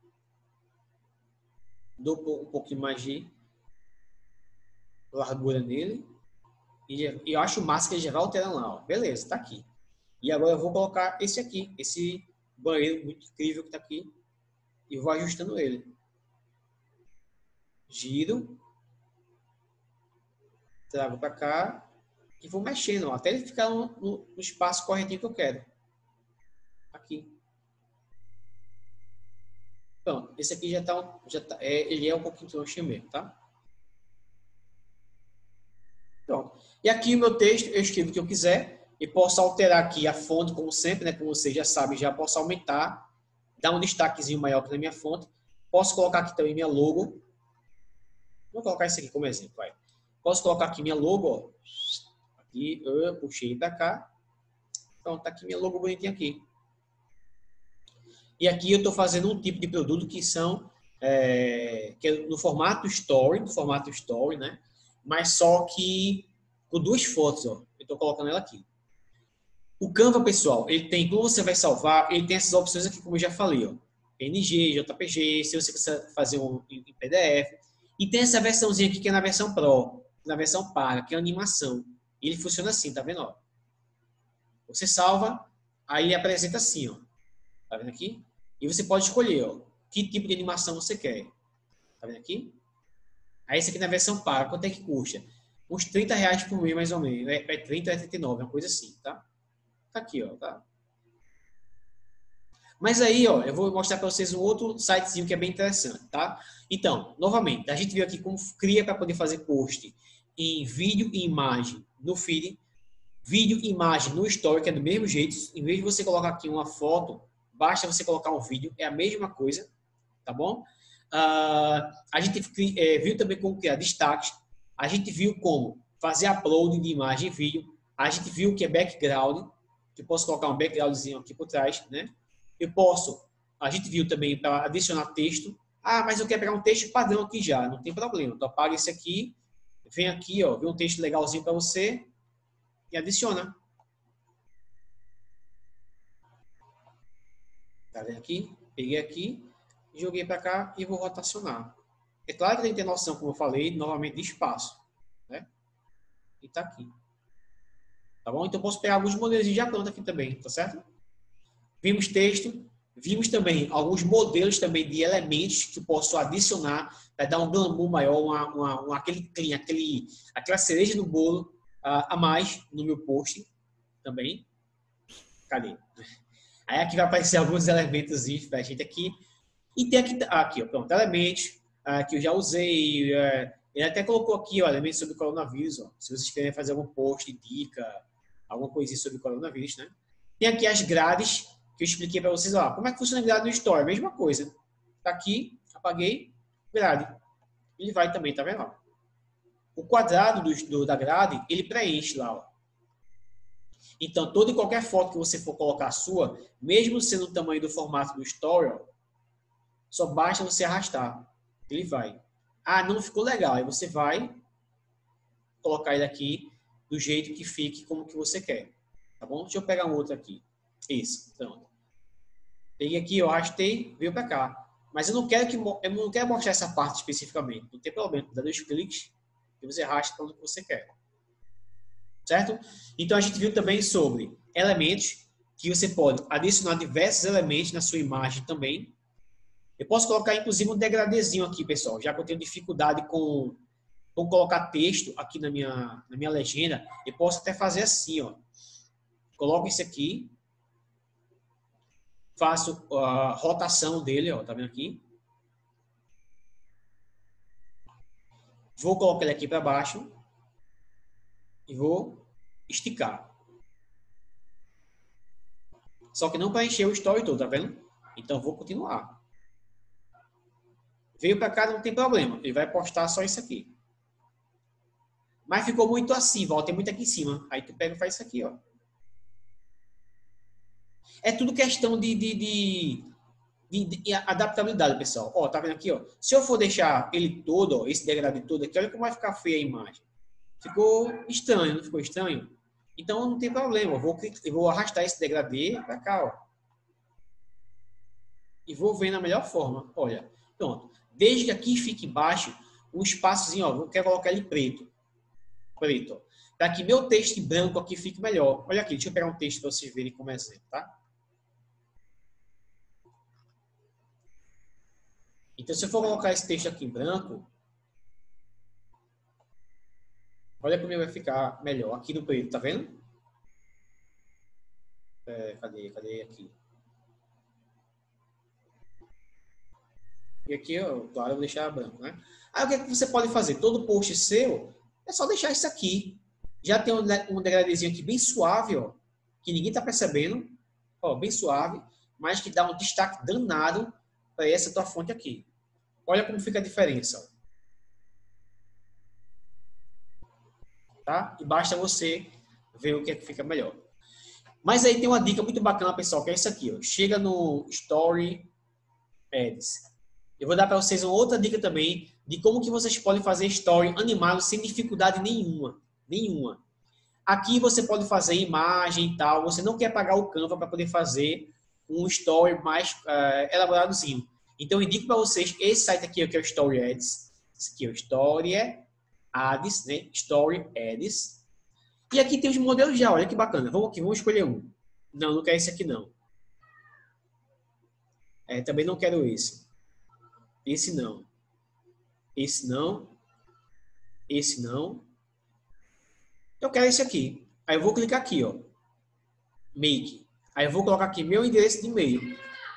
Dou um pouquinho mais de largura nele. E eu acho massa que ele já vai alterando lá, ó. Beleza, tá aqui. E agora eu vou colocar esse aqui. Esse banheiro muito incrível que tá aqui. E vou ajustando ele. Giro. Trago para cá. E vou mexendo, ó, até ele ficar no, no, no espaço corretinho que eu quero. Aqui. Pronto, esse aqui já tá, já tá é, ele é um pouquinho troncho mesmo, tá? Pronto. E aqui o meu texto, eu escrevo o que eu quiser e posso alterar aqui a fonte, como sempre, né? Como vocês já sabem, já posso aumentar, dar um destaquezinho maior aqui na minha fonte. Posso colocar aqui também minha logo. Vou colocar isso aqui como exemplo. Vai. Posso colocar aqui minha logo. Ó. Aqui, eu puxei para cá. Então, tá aqui minha logo bonitinha aqui. E aqui eu estou fazendo um tipo de produto que são é, que é no formato story, no formato story, né? Mas só que com duas fotos, ó. Eu estou colocando ela aqui. O Canva, pessoal, ele tem, quando você vai salvar, ele tem essas opções aqui, como eu já falei, ó. P N G, J P G, se você quiser fazer um em P D F. E tem essa versãozinha aqui que é na versão Pro, na versão paga, que é a animação. E ele funciona assim, tá vendo? Ó? Você salva, aí ele apresenta assim, ó. Tá vendo aqui? E você pode escolher, ó, que tipo de animação você quer. Tá vendo aqui? Aí esse aqui na versão paga, quanto é que custa? Uns trinta reais por mês, mais ou menos. É trinta, é trinta e nove, uma coisa assim, tá? Tá aqui, ó, tá? Mas aí, ó, eu vou mostrar para vocês um outro sitezinho que é bem interessante, tá? Então, novamente, a gente viu aqui como cria para poder fazer post em vídeo e imagem no feed, vídeo e imagem no story, que é do mesmo jeito. Em vez de você colocar aqui uma foto, basta você colocar um vídeo, é a mesma coisa, tá bom? Uh, a gente é, viu também como criar destaques, a gente viu como fazer upload de imagem e vídeo, a gente viu que é background, que eu posso colocar um backgroundzinho aqui por trás, né? Eu posso, a gente viu também para adicionar texto. Ah, mas eu quero pegar um texto padrão aqui já, não tem problema. Então apaga esse aqui, vem aqui, ó, vê um texto legalzinho para você e adiciona. Tá vendo aqui? Peguei aqui, joguei para cá e vou rotacionar. É claro que tem que ter noção, como eu falei, novamente de espaço, né? E tá aqui. Tá bom? Então eu posso pegar alguns modelos já pronto aqui também, tá certo? Vimos texto, vimos também alguns modelos também de elementos que posso adicionar para dar um glamour maior, uma, uma, uma, aquele clean, aquele, aquela cereja no bolo uh, a mais no meu post também. Cadê? Aí aqui vai aparecer alguns elementos para a gente aqui. E tem aqui, aqui ó, pronto, elementos uh, que eu já usei. Uh, ele até colocou aqui, ó, elementos sobre coronavírus. Ó, se vocês querem fazer algum post, dica, alguma coisinha sobre coronavírus, né? Tem aqui as grades que eu expliquei para vocês, ó, como é que funciona a grade no Story, mesma coisa. Tá aqui, apaguei, grade. Ele vai também, tá vendo? O quadrado do, do, da grade, ele preenche lá, ó. Então, toda e qualquer foto que você for colocar a sua, mesmo sendo o tamanho do formato do Story, ó, só basta você arrastar. Ele vai. Ah, não ficou legal. Aí você vai colocar ele aqui do jeito que fique como que você quer. Tá bom? Deixa eu pegar um outro aqui. Esse, pronto. Peguei aqui, eu arrastei, veio para cá. Mas eu não quero que eu não quero mostrar essa parte especificamente. Não tem problema. Dá dois cliques e você arrasta para onde você quer. Certo? Então a gente viu também sobre elementos que você pode adicionar diversos elementos na sua imagem também. Eu posso colocar inclusive um degradezinho aqui, pessoal, já que eu tenho dificuldade com, com colocar texto aqui na minha, na minha legenda. Eu posso até fazer assim, ó. Coloco isso aqui. Faço a rotação dele, ó, tá vendo aqui? Vou colocar ele aqui para baixo e vou esticar. Só que não para encher o story todo, tá vendo? Então vou continuar. Veio para cá, não tem problema. Ele vai postar só isso aqui. Mas ficou muito assim, volta, tem muito aqui em cima. Aí tu pega e faz isso aqui, ó. É tudo questão de, de, de, de, de adaptabilidade, pessoal. Ó, tá vendo aqui, ó? Se eu for deixar ele todo, ó, esse degradê todo aqui, olha como vai ficar feia a imagem. Ficou estranho, não ficou estranho? Então não tem problema. Eu vou, eu vou arrastar esse degradê para cá, ó. E vou ver na melhor forma. Olha, pronto. Desde que aqui fique baixo, um espaçozinho, ó. Eu quero colocar ele preto. Preto, ó. Para que meu texto em branco aqui fique melhor. Olha aqui, deixa eu pegar um texto para vocês verem como exemplo, tá? Então, se eu for colocar esse texto aqui em branco, olha como ele vai ficar melhor. Aqui no preto, tá vendo? É, cadê? Cadê aqui? E aqui, ó, claro, eu vou deixar branco, né? Aí, o que, é que você pode fazer? Todo post seu, é só deixar isso aqui. Já tem um, um degradezinho aqui bem suave, ó, que ninguém tá percebendo. Ó, bem suave. mas que dá um destaque danado para essa tua fonte aqui. Olha como fica a diferença. Ó. Tá? E basta você ver o que é que fica melhor. Mas aí tem uma dica muito bacana, pessoal, que é isso aqui. Ó. Chega no Story Ads. Eu vou dar para vocês uma outra dica também de como que vocês podem fazer story animado sem dificuldade nenhuma. Nenhuma. Aqui você pode fazer imagem e tal. Você não quer pagar o Canva para poder fazer um story mais uh, elaboradozinho. Então, eu indico para vocês esse site aqui, que é o Story Ads. Esse aqui é o Story Ads, né? Story Ads. E aqui tem os modelos já. Olha que bacana. Vamos aqui, vamos escolher um. Não, não quero esse aqui, não. É, também não quero esse. Esse não. Esse não. Esse não. Eu quero esse aqui. Aí eu vou clicar aqui, ó. Make. Aí eu vou colocar aqui meu endereço de e-mail.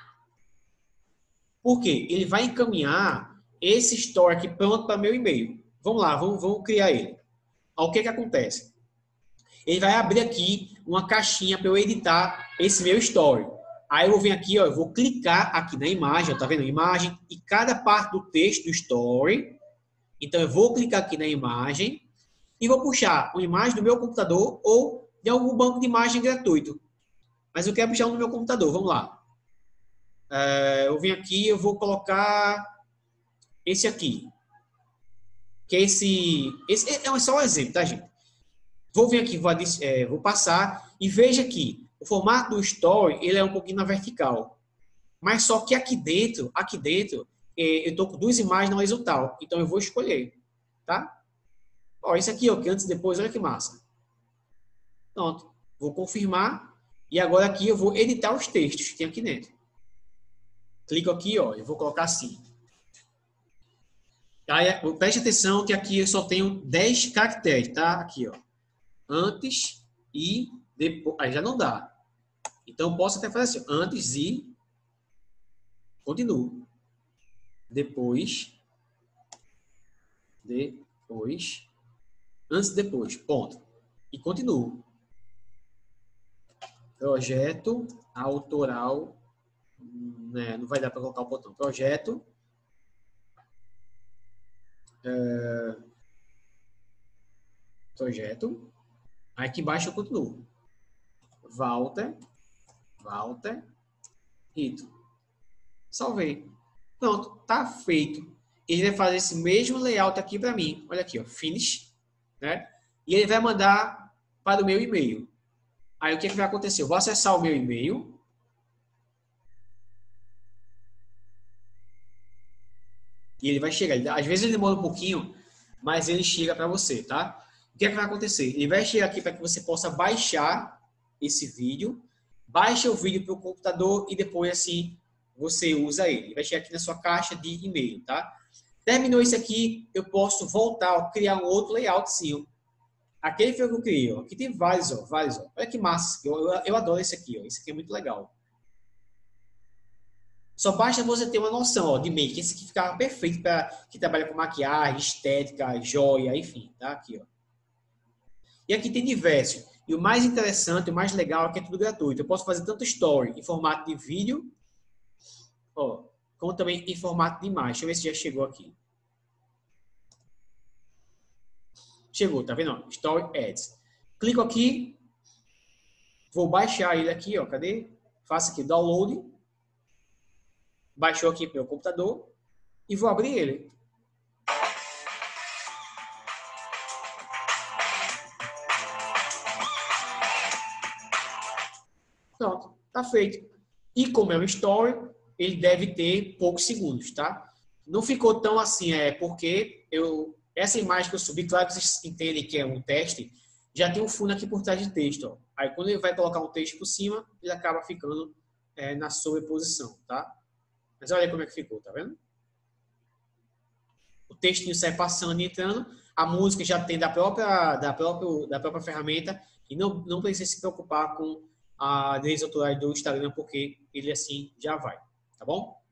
Por quê? Ele vai encaminhar esse store aqui pronto para meu e-mail. Vamos lá, vamos, vamos criar ele. O que que acontece? Ele vai abrir aqui uma caixinha para eu editar esse meu story. Aí eu vou vir aqui, ó, eu vou clicar aqui na imagem, ó, tá vendo? Imagem e cada parte do texto do story. Então eu vou clicar aqui na imagem e vou puxar uma imagem do meu computador ou de algum banco de imagem gratuito. Mas eu quero puxar um do meu computador, vamos lá. É, eu vim aqui, eu vou colocar esse aqui. Que é esse, esse é só um exemplo, tá, gente? Vou vir aqui, vou, é, vou passar e veja aqui. O formato do story, ele é um pouquinho na vertical. Mas só que aqui dentro, aqui dentro, é, eu estou com duas imagens na horizontal. Então eu vou escolher, tá? Ó, esse aqui, ó, que antes e depois, olha que massa. Pronto. Vou confirmar. E agora aqui eu vou editar os textos que tem aqui dentro. Clico aqui, ó, eu vou colocar assim. Aí, preste atenção que aqui eu só tenho dez caracteres, tá? Aqui, ó. Antes e depois. Aí já não dá. Então, eu posso até fazer assim. Antes e continuo. Depois. Depois. Antes e depois. Ponto. E continuo. Projeto autoral. Né? Não vai dar para colocar o botão. Projeto. É, projeto. Aqui embaixo eu continuo. Walter. Walter. Rito. Salvei. Pronto. Tá feito. Ele vai fazer esse mesmo layout aqui para mim. Olha aqui, ó. Finish. Né? E ele vai mandar para o meu e-mail. Aí o que, é que vai acontecer? Eu vou acessar o meu e-mail. E ele vai chegar. Às vezes ele demora um pouquinho, mas ele chega para você, tá? O que é que vai acontecer? Ele vai chegar aqui para que você possa baixar esse vídeo. Baixa o vídeo para o computador e depois, assim, você usa ele. Ele vai chegar aqui na sua caixa de e-mail, tá? Terminou isso aqui, eu posso voltar, ó, criar um outro layoutzinho. Aquele foi o que eu criei, ó. Aqui tem vários, ó, vários, ó. Olha que massa. Eu, eu, eu adoro esse aqui, ó. Esse aqui é muito legal. Só basta você ter uma noção, ó, de make. Esse aqui ficava perfeito para quem trabalha com maquiagem, estética, joia, enfim, tá? Aqui, ó. E aqui tem diversos. E o mais interessante, o mais legal é que é tudo gratuito. Eu posso fazer tanto story em formato de vídeo, ó, como também em formato de imagem. Deixa eu ver se já chegou aqui. Chegou, tá vendo? Ó, Story Ads. Clico aqui. Vou baixar ele aqui, ó. Cadê? Faço aqui download. Baixou aqui para o meu computador. E vou abrir ele. Pronto. Tá feito. E como é um story, ele deve ter poucos segundos, tá? Não ficou tão assim, é porque eu... Essa imagem que eu subi, claro que vocês entendem que é um teste, já tem um fundo aqui por trás de texto. Ó. Aí quando ele vai colocar um texto por cima, ele acaba ficando é, na sobreposição, tá? Mas olha como é que ficou, tá vendo? O textinho sai passando e entrando, a música já tem da própria, da própria, da própria ferramenta e não, não precisa se preocupar com a direitos autorais do Instagram, porque ele assim já vai, tá bom?